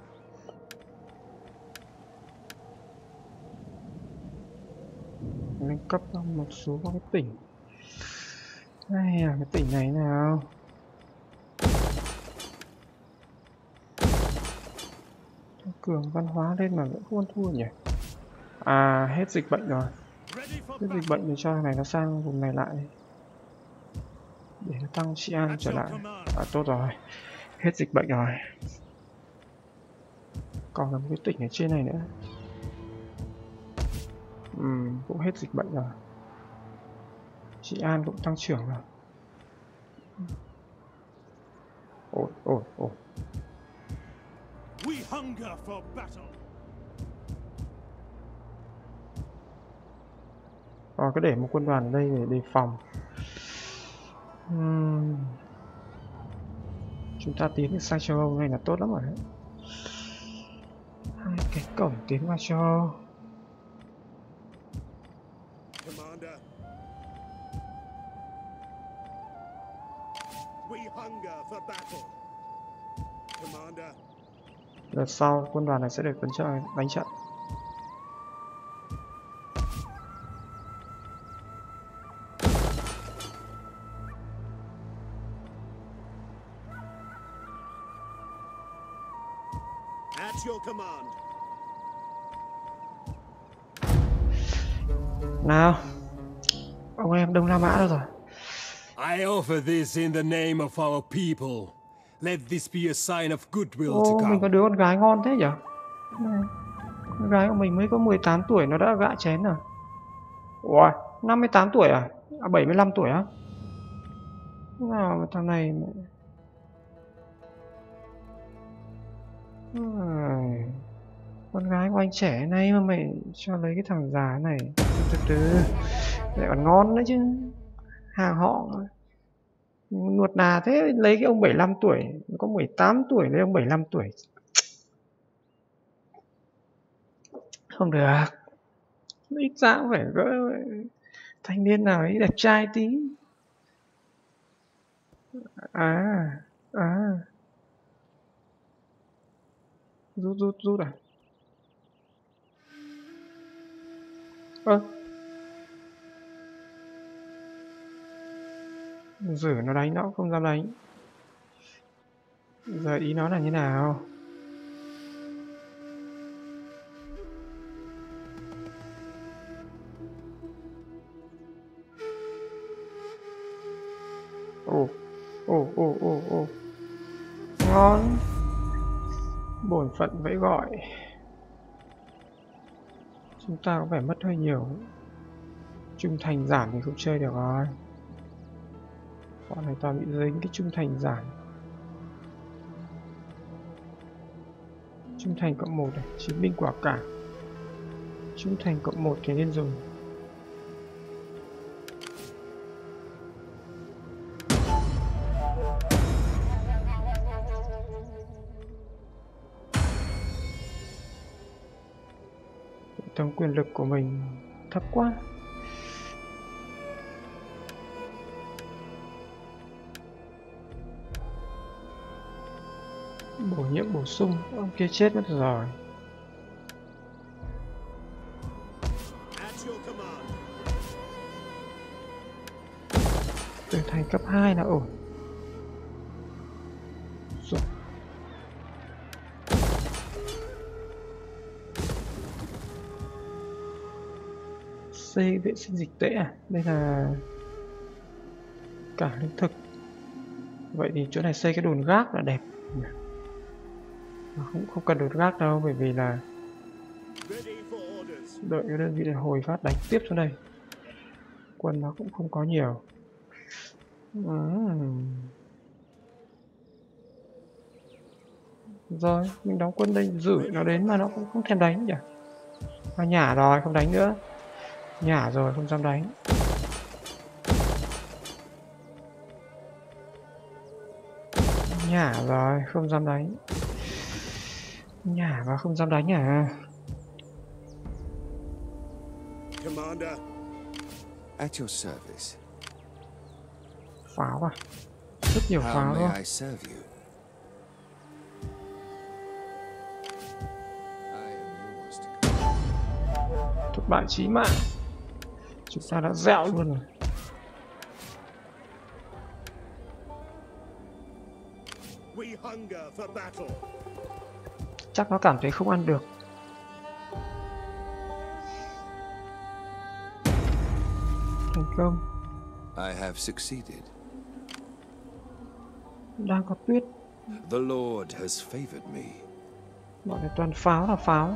Nâng cấp một số các cái tỉnh. Đây là cái tỉnh này nào. Tăng cường văn hóa lên mà vẫn không ăn thua nhỉ. À hết dịch bệnh rồi.
Ready for
Hết dịch
battle.
bệnh thì cho thằng này nó sang vùng này lại. Để nó tăng trị an
At
trở
your
lại.
command.
À tốt rồi. Hết dịch bệnh rồi. Còn là một cái tỉnh ở trên này nữa. Ừm, cũng hết dịch bệnh rồi. Trị an cũng tăng trưởng rồi. Ổn, ổn, ổn.
We hunger for battle.
Rồi cứ để một quân đoàn ở đây để đề phòng. Uhm. Chúng ta tiến được sang châu Âu này là tốt lắm rồi đấy. Hai cái cổng tiến vào châu Âu.
Commander, we hunger for battle. Commander,
Đợt sau quân đoàn này sẽ được tấn trợ đánh trận.
at your command.
Nào. Ông em Đông La Mã đâu rồi?
I offer this in the name of our people. Let this be a sign of goodwill
Ô,
to
mình có
come.
đứa con gái ngon thế nhỉ? Này, con gái của mình mới có mười tám tuổi nó đã gạ chén rồi. Ủa, năm mươi tám tuổi à? À bảy mươi lăm tuổi á? Nào mà thằng này mà... Ai, con gái của anh trẻ này mà mày cho lấy cái thằng già này. Từ từ, lại còn ngon nữa chứ. Hàng họ nuột nà thế, lấy cái ông bảy mươi lăm tuổi, có mười tám tuổi lấy ông bảy mươi lăm tuổi. Không được. Ít ra cũng phải gỡ thanh niên nào ấy đẹp trai tí. À, à. Rút rút rút à? Ơ. Rử nó đánh nó cũng không dám đánh. Giờ ý nó là như nào? Ồ, ồ, ồ, ồ, ồ. Ngon. Bổn phận vẫy gọi. Chúng ta có vẻ mất hơi nhiều. Trung thành giảm thì không chơi được rồi. Bọn này toàn bị dính cái trung thành giảm. Trung thành cộng một này, chiến binh quả cảm. Trung thành cộng một thì nên dùng. Tổng quyền lực của mình thấp quá. Bổ nhiệm bổ sung, ông kia chết mất rồi.
At your command.
Tường thành cấp hai là ổn. Rồi. Xây vệ sinh dịch tễ à? Đây là cả lương thực. Vậy thì chỗ này xây cái đồn gác là đẹp. Mà không không cần đồn gác đâu, bởi vì là
Ready for orders.
đợi cái đơn vị này hồi phát đánh tiếp xuống đây. Quân nó cũng không có nhiều. Uhm. Rồi, mình đóng quân đây giữ nó đến mà nó cũng không thèm đánh nhỉ. Nó nhả rồi, không đánh nữa. Nhả rồi, không dám đánh. Nhả rồi, không dám đánh. Nhả và không dám đánh à?
Commander.
At your service.
Pháo à? Rất nhiều
How
pháo luôn.
may I serve you? I am yours to command.
Thất bại chí mạng. Chúng ta đã dẹo luôn rồi.
We hunger for battle.
Chắc nó cảm thấy không ăn được. Thành công.
I have succeeded.
Đang có tuyết.
The Lord has favored me.
Bọn này toàn pháo là pháo.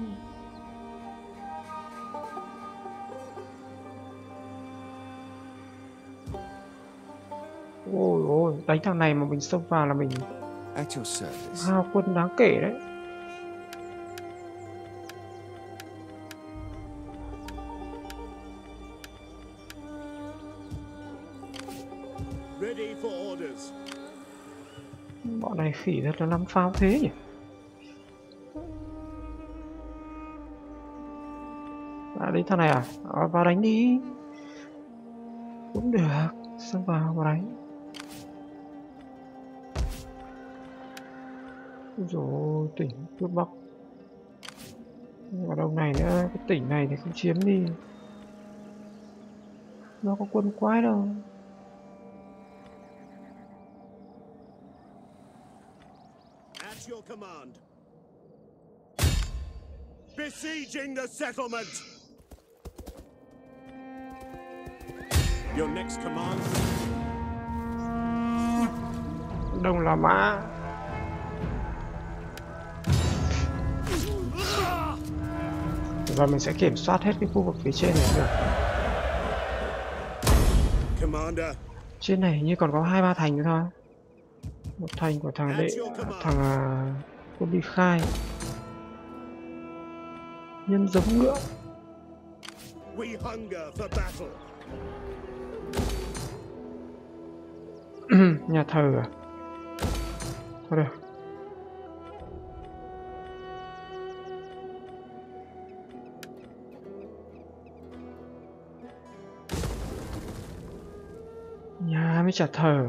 Ôi ôi, đánh thằng này mà mình xông vào là mình
At your service.
hao quân đáng kể đấy.
Ready for orders.
Bọn này khỉ thật là lắm pháo thế nhỉ. À đi thằng này à? À, vào đánh đi. Cũng được. Xông vào vào đánh. Rồi tỉnh cướp bóc. Ở đâu này nữa, cái tỉnh này thì không chiếm đi. Nó có quân quái đâu.
At your command. Besieging the settlement.
Your next command?
Đông La Mã. Và mình sẽ kiểm soát hết cái khu vực phía trên này được.
Commander.
Trên này hình như còn có hai ba thành nữa thôi. Một thành của thằng đệ, thằng uh, quân đi khai. Nhân giống ngựa.
We hunger for battle.
Nhà thờ à? Thôi được. Nhà mới chả thờ.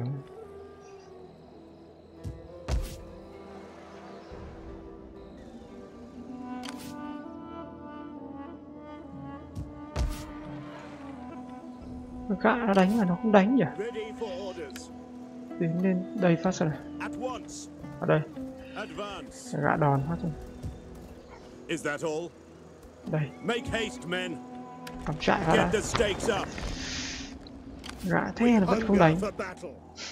Gã nó đánh mà nó không đánh nhỉ?
Ready for orders.
Đến lên đây phát rồi này.
At once.
Ở đây.
Advance.
Gã đòn phát rồi.
Is that all?
Đây.
Make haste, men.
Cắm trại vào
Get
đã.
the stakes up.
Gã thế là vẫn không đánh.
Hunger for battle.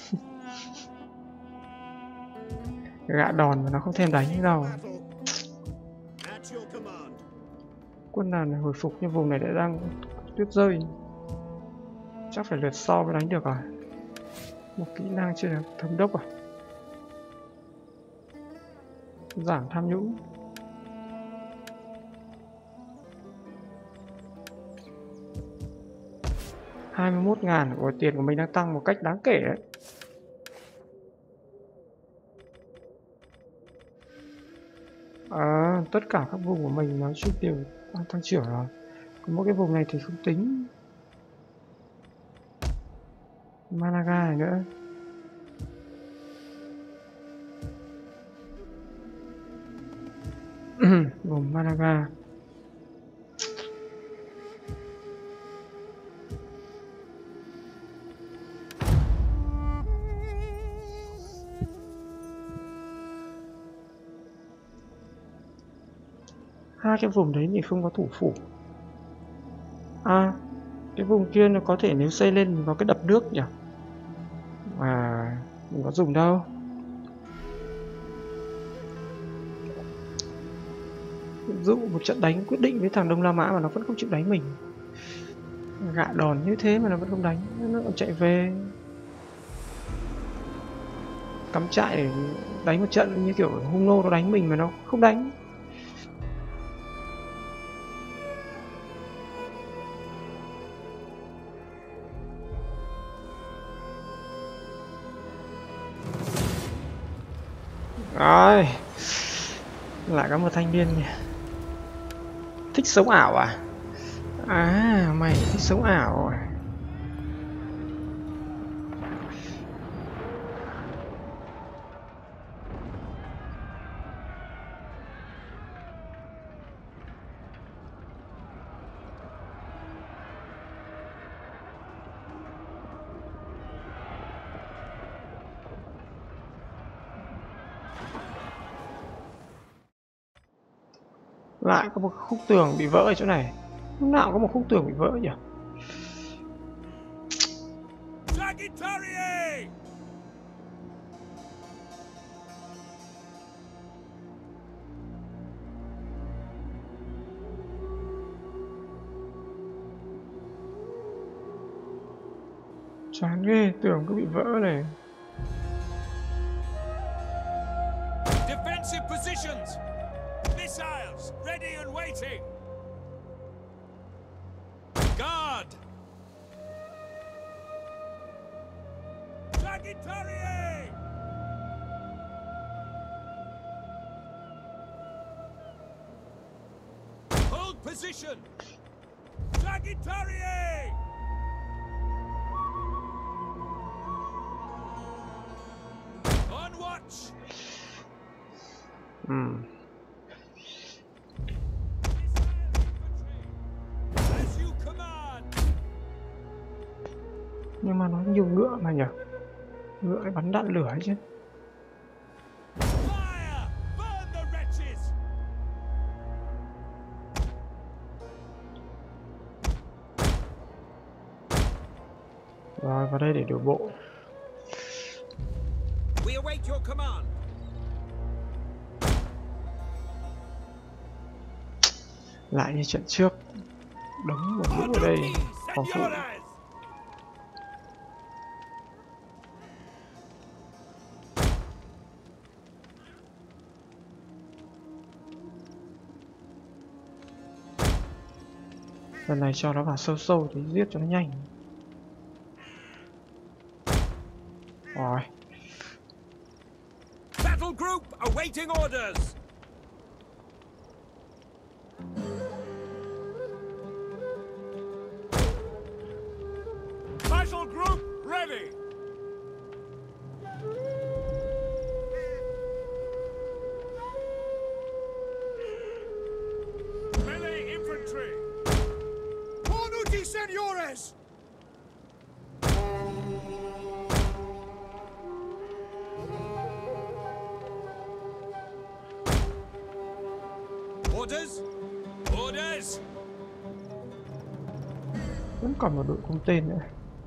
Gã đòn mà nó không thèm đánh đâu.
Battle. At your command.
Quân nào này hồi phục như vùng này đã đang tuyết rơi. Chắc phải lượt sau mới đánh được rồi. Một kỹ năng chưa được thống đốc à? Giảm tham nhũng. hai mươi mốt ngàn của tiền của mình đang tăng một cách đáng kể đấy. À, tất cả các vùng của mình nói chung đều đang tăng trưởng rồi. Còn mỗi cái vùng này thì không tính. Malaga này nữa. Vùng Malaga. Hai cái vùng đấy thì không có thủ phủ. À, cái vùng kia nó có thể nếu xây lên mình có cái đập nước nhỉ? À, mình có dùng đâu. Ví dụ một trận đánh quyết định với thằng Đông La Mã mà nó vẫn không chịu đánh mình. Gạ đòn như thế mà nó vẫn không đánh, nó còn chạy về. Cắm trại để đánh một trận như kiểu hung nô nó đánh mình mà nó không đánh. Rồi, lại có một thanh niên nhỉ. Thích sống ảo à? À, mày thích sống ảo à? Lại có một khúc tường bị vỡ ở chỗ này. Lúc nào có một khúc tường bị vỡ nhỉ?
Sagittarius!
Chán ghê, tường cứ bị vỡ này.
Defensive positions! Missiles ready and waiting! Guard! Sagittarius! Hold position! Sagittarius! On watch!
Hmm. Nhưng mà nó nhiều ngựa mà nhỉ? Ngựa ấy bắn đạn lửa ấy chứ. Rồi vào đây để đổ bộ. Lại như trận trước. Đống một lũ ở đây. Phòng thủ. Lần này cho nó vào sâu sâu thì giết cho nó nhanh. Rồi.
Battle group awaiting orders. Battle group ready. Melee infantry. Pornuti senores. Orders? Orders?
Vẫn còn một đội cung tên nữa.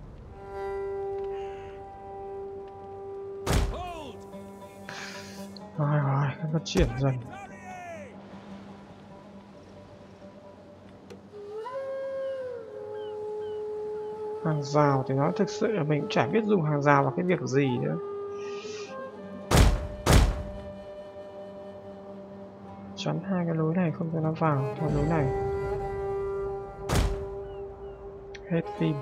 Hold!
Rồi rồi, cái phát triển dần. Hàng rào thì nó thực sự là mình cũng chả biết dùng hàng rào vào cái việc gì nữa. Chắn hai cái lối này không cho nó vào theo lối này. Hết phim.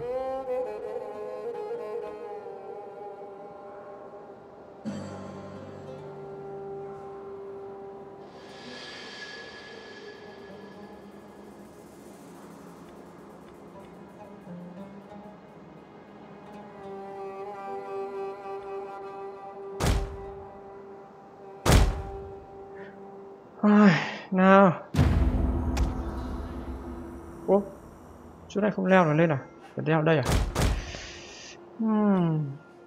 Ai, nào. Ô, chỗ này không leo được lên à? Phải leo đây à? Hmm.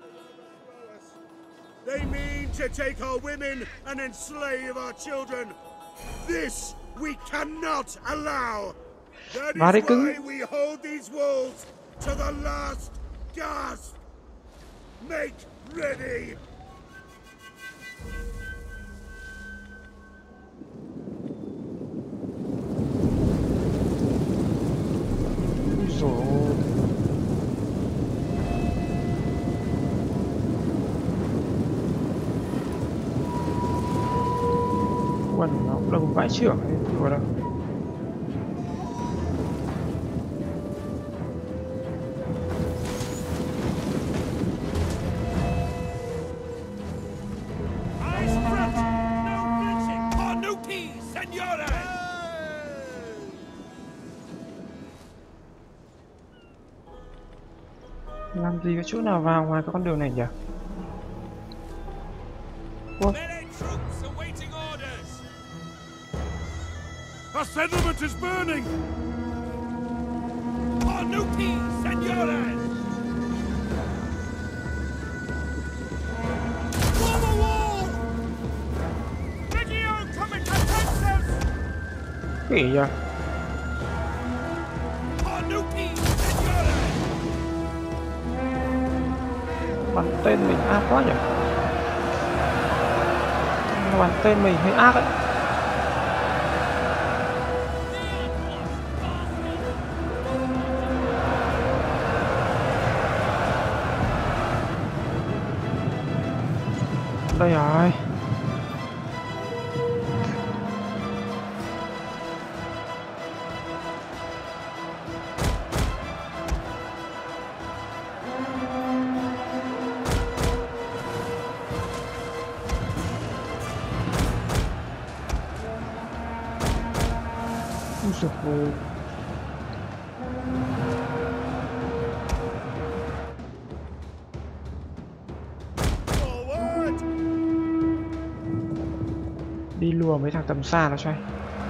They mean to take our women and enslave our children. This we cannot allow. That is
Vào đây cưng.
why we hold these walls to the last gasp. Make ready.
Rồi. Quần nó cũng là một vãi trưởng ấy, vừa đâu. Làm gì có chỗ nào vào ngoài cái con đường này nhỉ? Ủa?
Our settlement is burning! Carnuki, senores! Form a wall! Legio Comitatenses!
Cái gì vậy?
Carnuki, senores!
Bắn tên mình ác quá nhỉ? Bắn tên mình hơi ác ấy. Đây rồi. Ui giời ơi. Đi lùa mấy thằng tầm xa nó cho anh.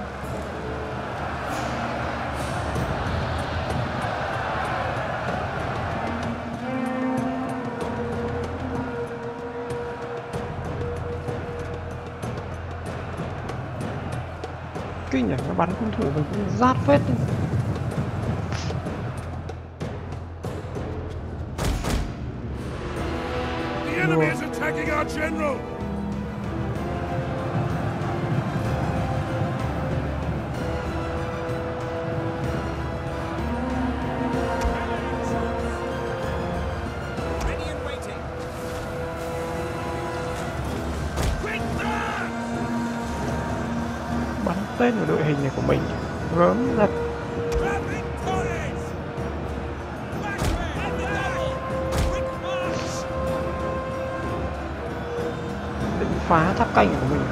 Kinh nhỉ, nó bắn cung thủ mình cũng rát phết đi.
The enemy is attacking our general!
Bắn tên của đội hình này của mình gớm thật. Định phá tháp canh của mình.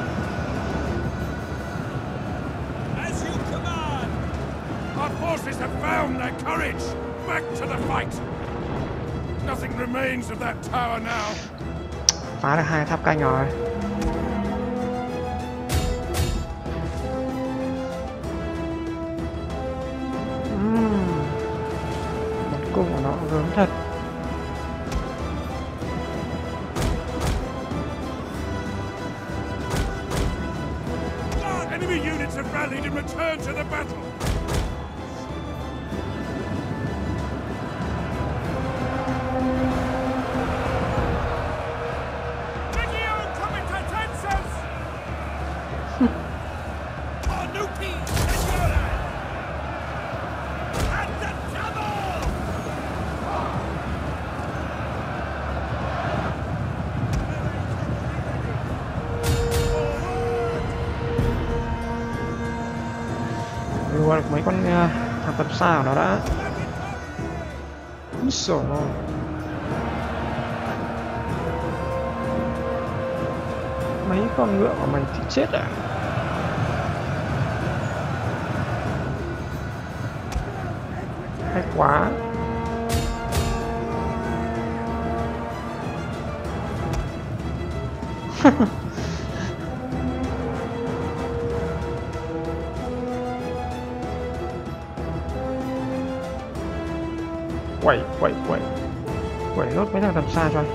As you command! Our forces have found their courage! Back to the fight! Nothing remains of that tower now.
Phá được hai tháp canh rồi. Uhm. Một cung của nó gớm thật.
Enemy units have rallied! return to the battle.
Lùa được mấy con uh, thằng tầm xa của nó đã. Úi dồi ôi. Mấy con ngựa của mình thì chết à. Hay quá. Quẩy, quẩy, quẩy. Quẩy nốt mấy thằng tầm xa cho anh.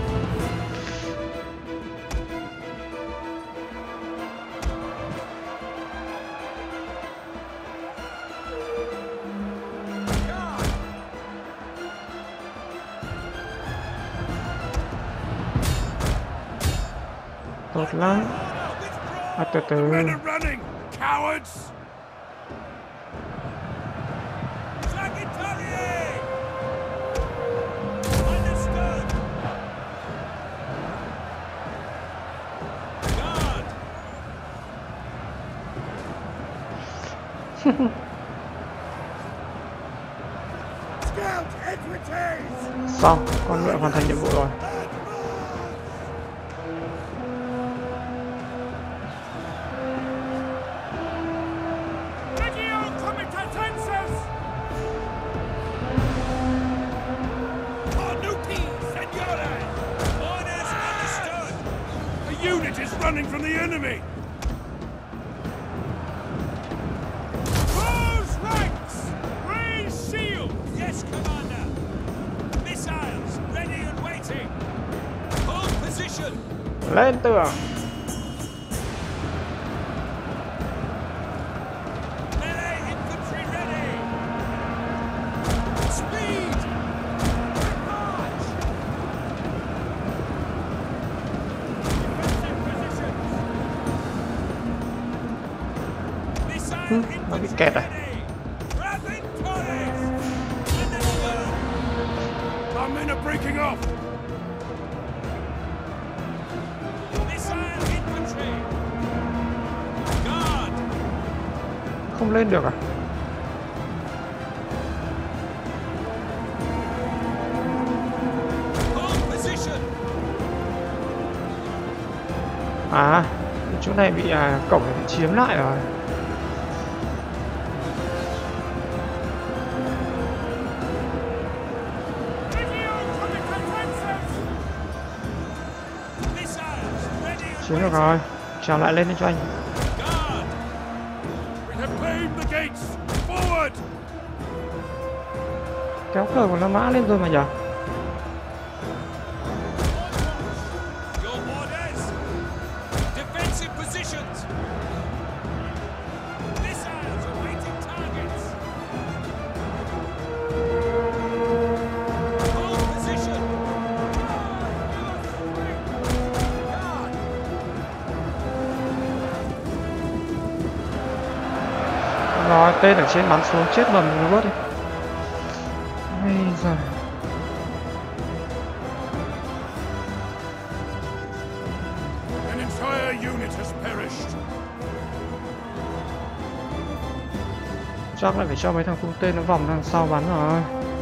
Tốt lắm. À, từ từ.
Men are running, cowards!
Xong, con ngựa hoàn thành nhiệm vụ rồi.
A unit is running from the enemy. Close ranks! Raise shield! Yes, Commander. Missiles ready and waiting. Hold position.
Lên tường.
Melee infantry ready. Speed. March. Defensive positions. Missile
Nó bị
infantry
kẹt à?
ready. Rapid turrets. Understood. Our men are breaking off. Missile infantry. Guard.
Không lên được à?
Hold position.
À, cái chỗ này bị à, cổng này bị chiếm lại rồi. Chiếm được rồi. Trèo lại lên đi cho anh.
Guard. We have claimed the gates. Forward.
Kéo cờ của La Mã lên rồi mà nhở?
Your orders. Defensive positions. Missiles awaiting targets. Hold position. Guard.
Rồi, tên ở trên bắn xuống chết bầm nó bớt đi. Bây giờ
An entire unit has perished.
chắc lại phải cho mấy thằng cung tên nó vòng đằng sau bắn rồi.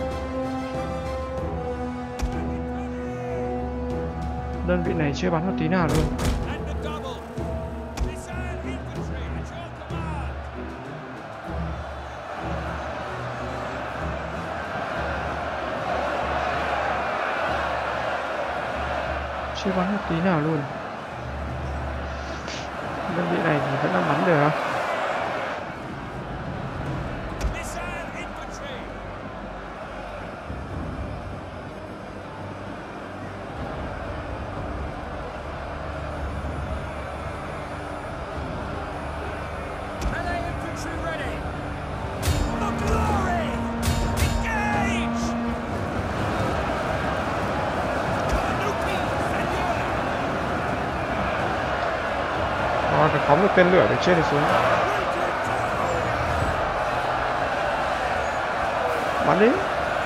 Đơn vị này chưa bắn một tí nào luôn.
And the double. Missile infantry at your command.
Chưa bắn một tí nào luôn. Đơn vị này thì vẫn đang bắn được.
Missile infantry. Melee infantry.
phóng được tên lửa để chết thì xuống. Bắn đi.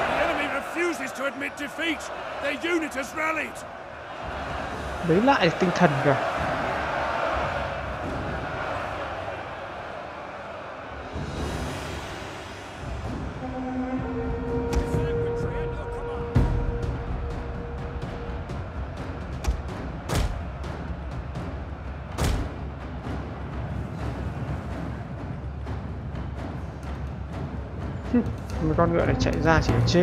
Lấy lại tinh thần cả. Một con ngựa này chạy ra chỉ là chết.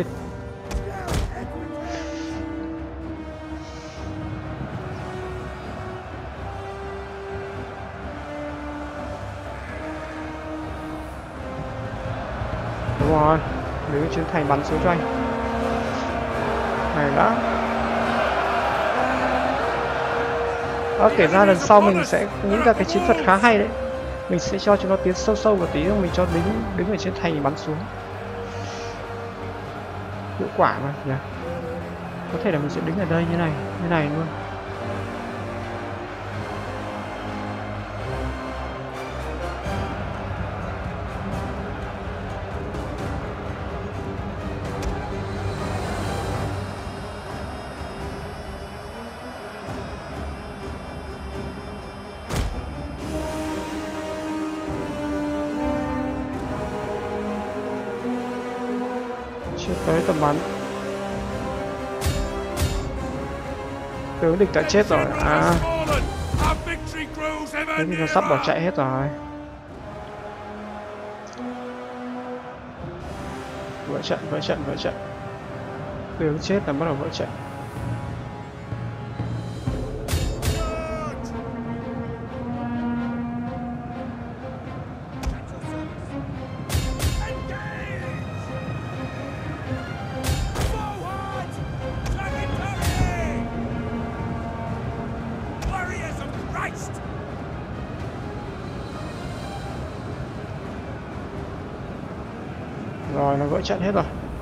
Đúng rồi, đứng trên thành bắn xuống cho anh. Này đã. Ờ, kể ra lần sau mình sẽ nghĩ ra cái chiến thuật khá hay đấy. Mình sẽ cho chúng nó tiến sâu sâu một tí, rồi mình cho đứng đứng ở trên thành bắn xuống. Hiệu quả mà nhỉ. Có thể là mình sẽ đứng ở đây như này, như này luôn. Chưa tới tầm bắn. Tướng địch đã chết rồi. À, thế thì nó sắp bỏ chạy hết rồi. Vỡ trận, vỡ trận, vỡ trận. Tướng chết là bắt đầu vỡ trận. Rồi, nó vỡ trận hết rồi.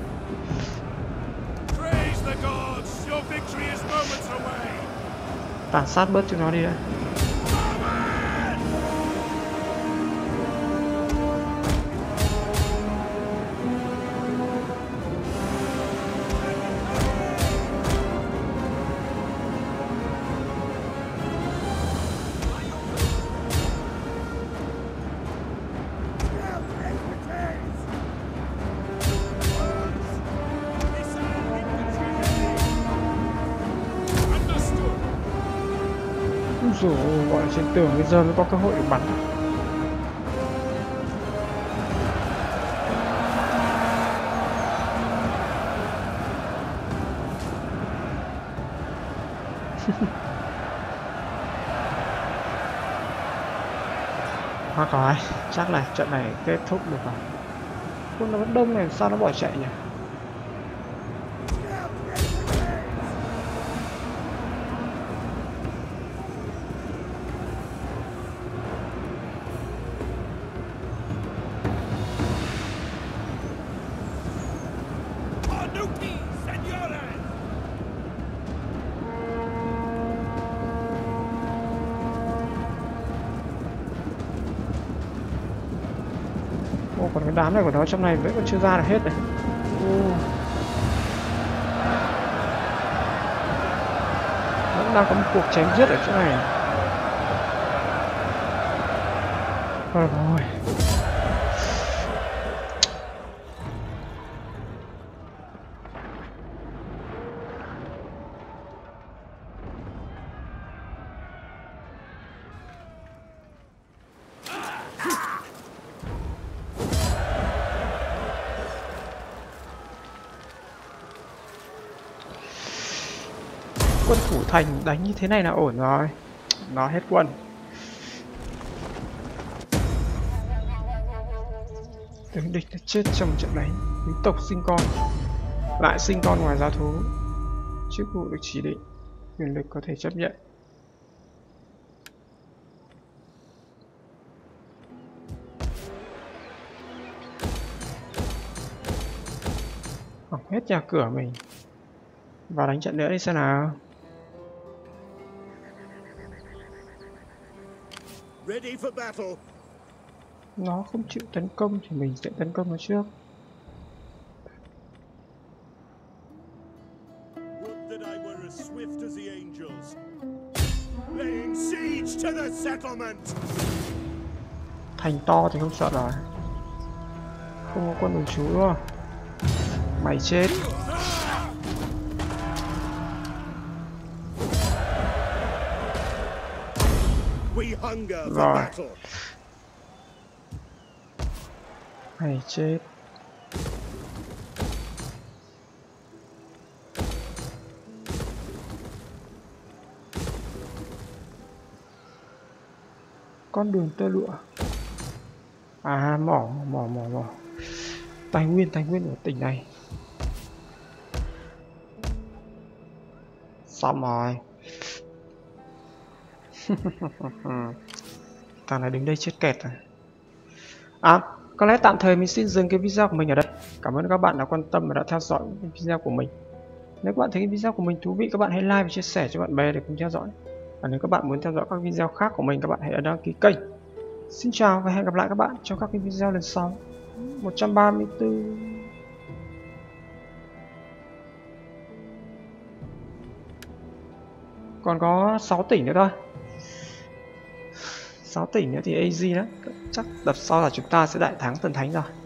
Tàn sát bớt chúng nó đi đã. Rồi gọi là trên tường bây giờ mới có cơ hội để bắn. Hoặc rồi, chắc là trận này kết thúc được rồi. Quân nó vẫn đông này, sao nó bỏ chạy nhỉ? Ô, còn cái đám này của nó trong này vẫn còn chưa ra được hết này. Ô. Vẫn đang có một cuộc chém giết ở chỗ này. Thôi rồi. Quân thủ thành đánh như thế này là ổn rồi. Nó hết quân. Tướng địch đã chết trong trận đánh. Quý tộc sinh con, lại sinh con ngoài giá thú. Chức vụ được chỉ định, quyền lực có thể chấp nhận. Hỏng hết nhà cửa mình. Vào đánh trận nữa đi xem nào.
Ready for battle.
Nó không chịu tấn công thì mình sẽ tấn công nó trước.
Would that I were as swift as the angels. Laying siege to the settlement.
Thành to thì không sợ rồi. Không có quân đồn trú đúng không? Mày chết.
We hunger for
Rồi.
battle.
Mày chết. Con đường tơ lụa. À, mỏ mỏ mỏ mỏ. Tài nguyên tài nguyên của tỉnh này. Xong rồi. Thằng này đứng đây chết kẹt rồi. À, có lẽ tạm thời mình xin dừng cái video của mình ở đây. Cảm ơn các bạn đã quan tâm và đã theo dõi cái video của mình. Nếu các bạn thấy cái video của mình thú vị, các bạn hãy like và chia sẻ cho bạn bè để cùng theo dõi. Và nếu các bạn muốn theo dõi các video khác của mình, các bạn hãy đăng ký kênh. Xin chào và hẹn gặp lại các bạn trong các cái video lần sau. một trăm ba mươi tư. Còn có sáu tỉnh nữa thôi. sáu tỉnh nữa thì easy đó. Chắc đợt sau là chúng ta sẽ đại thắng Thần Thánh rồi.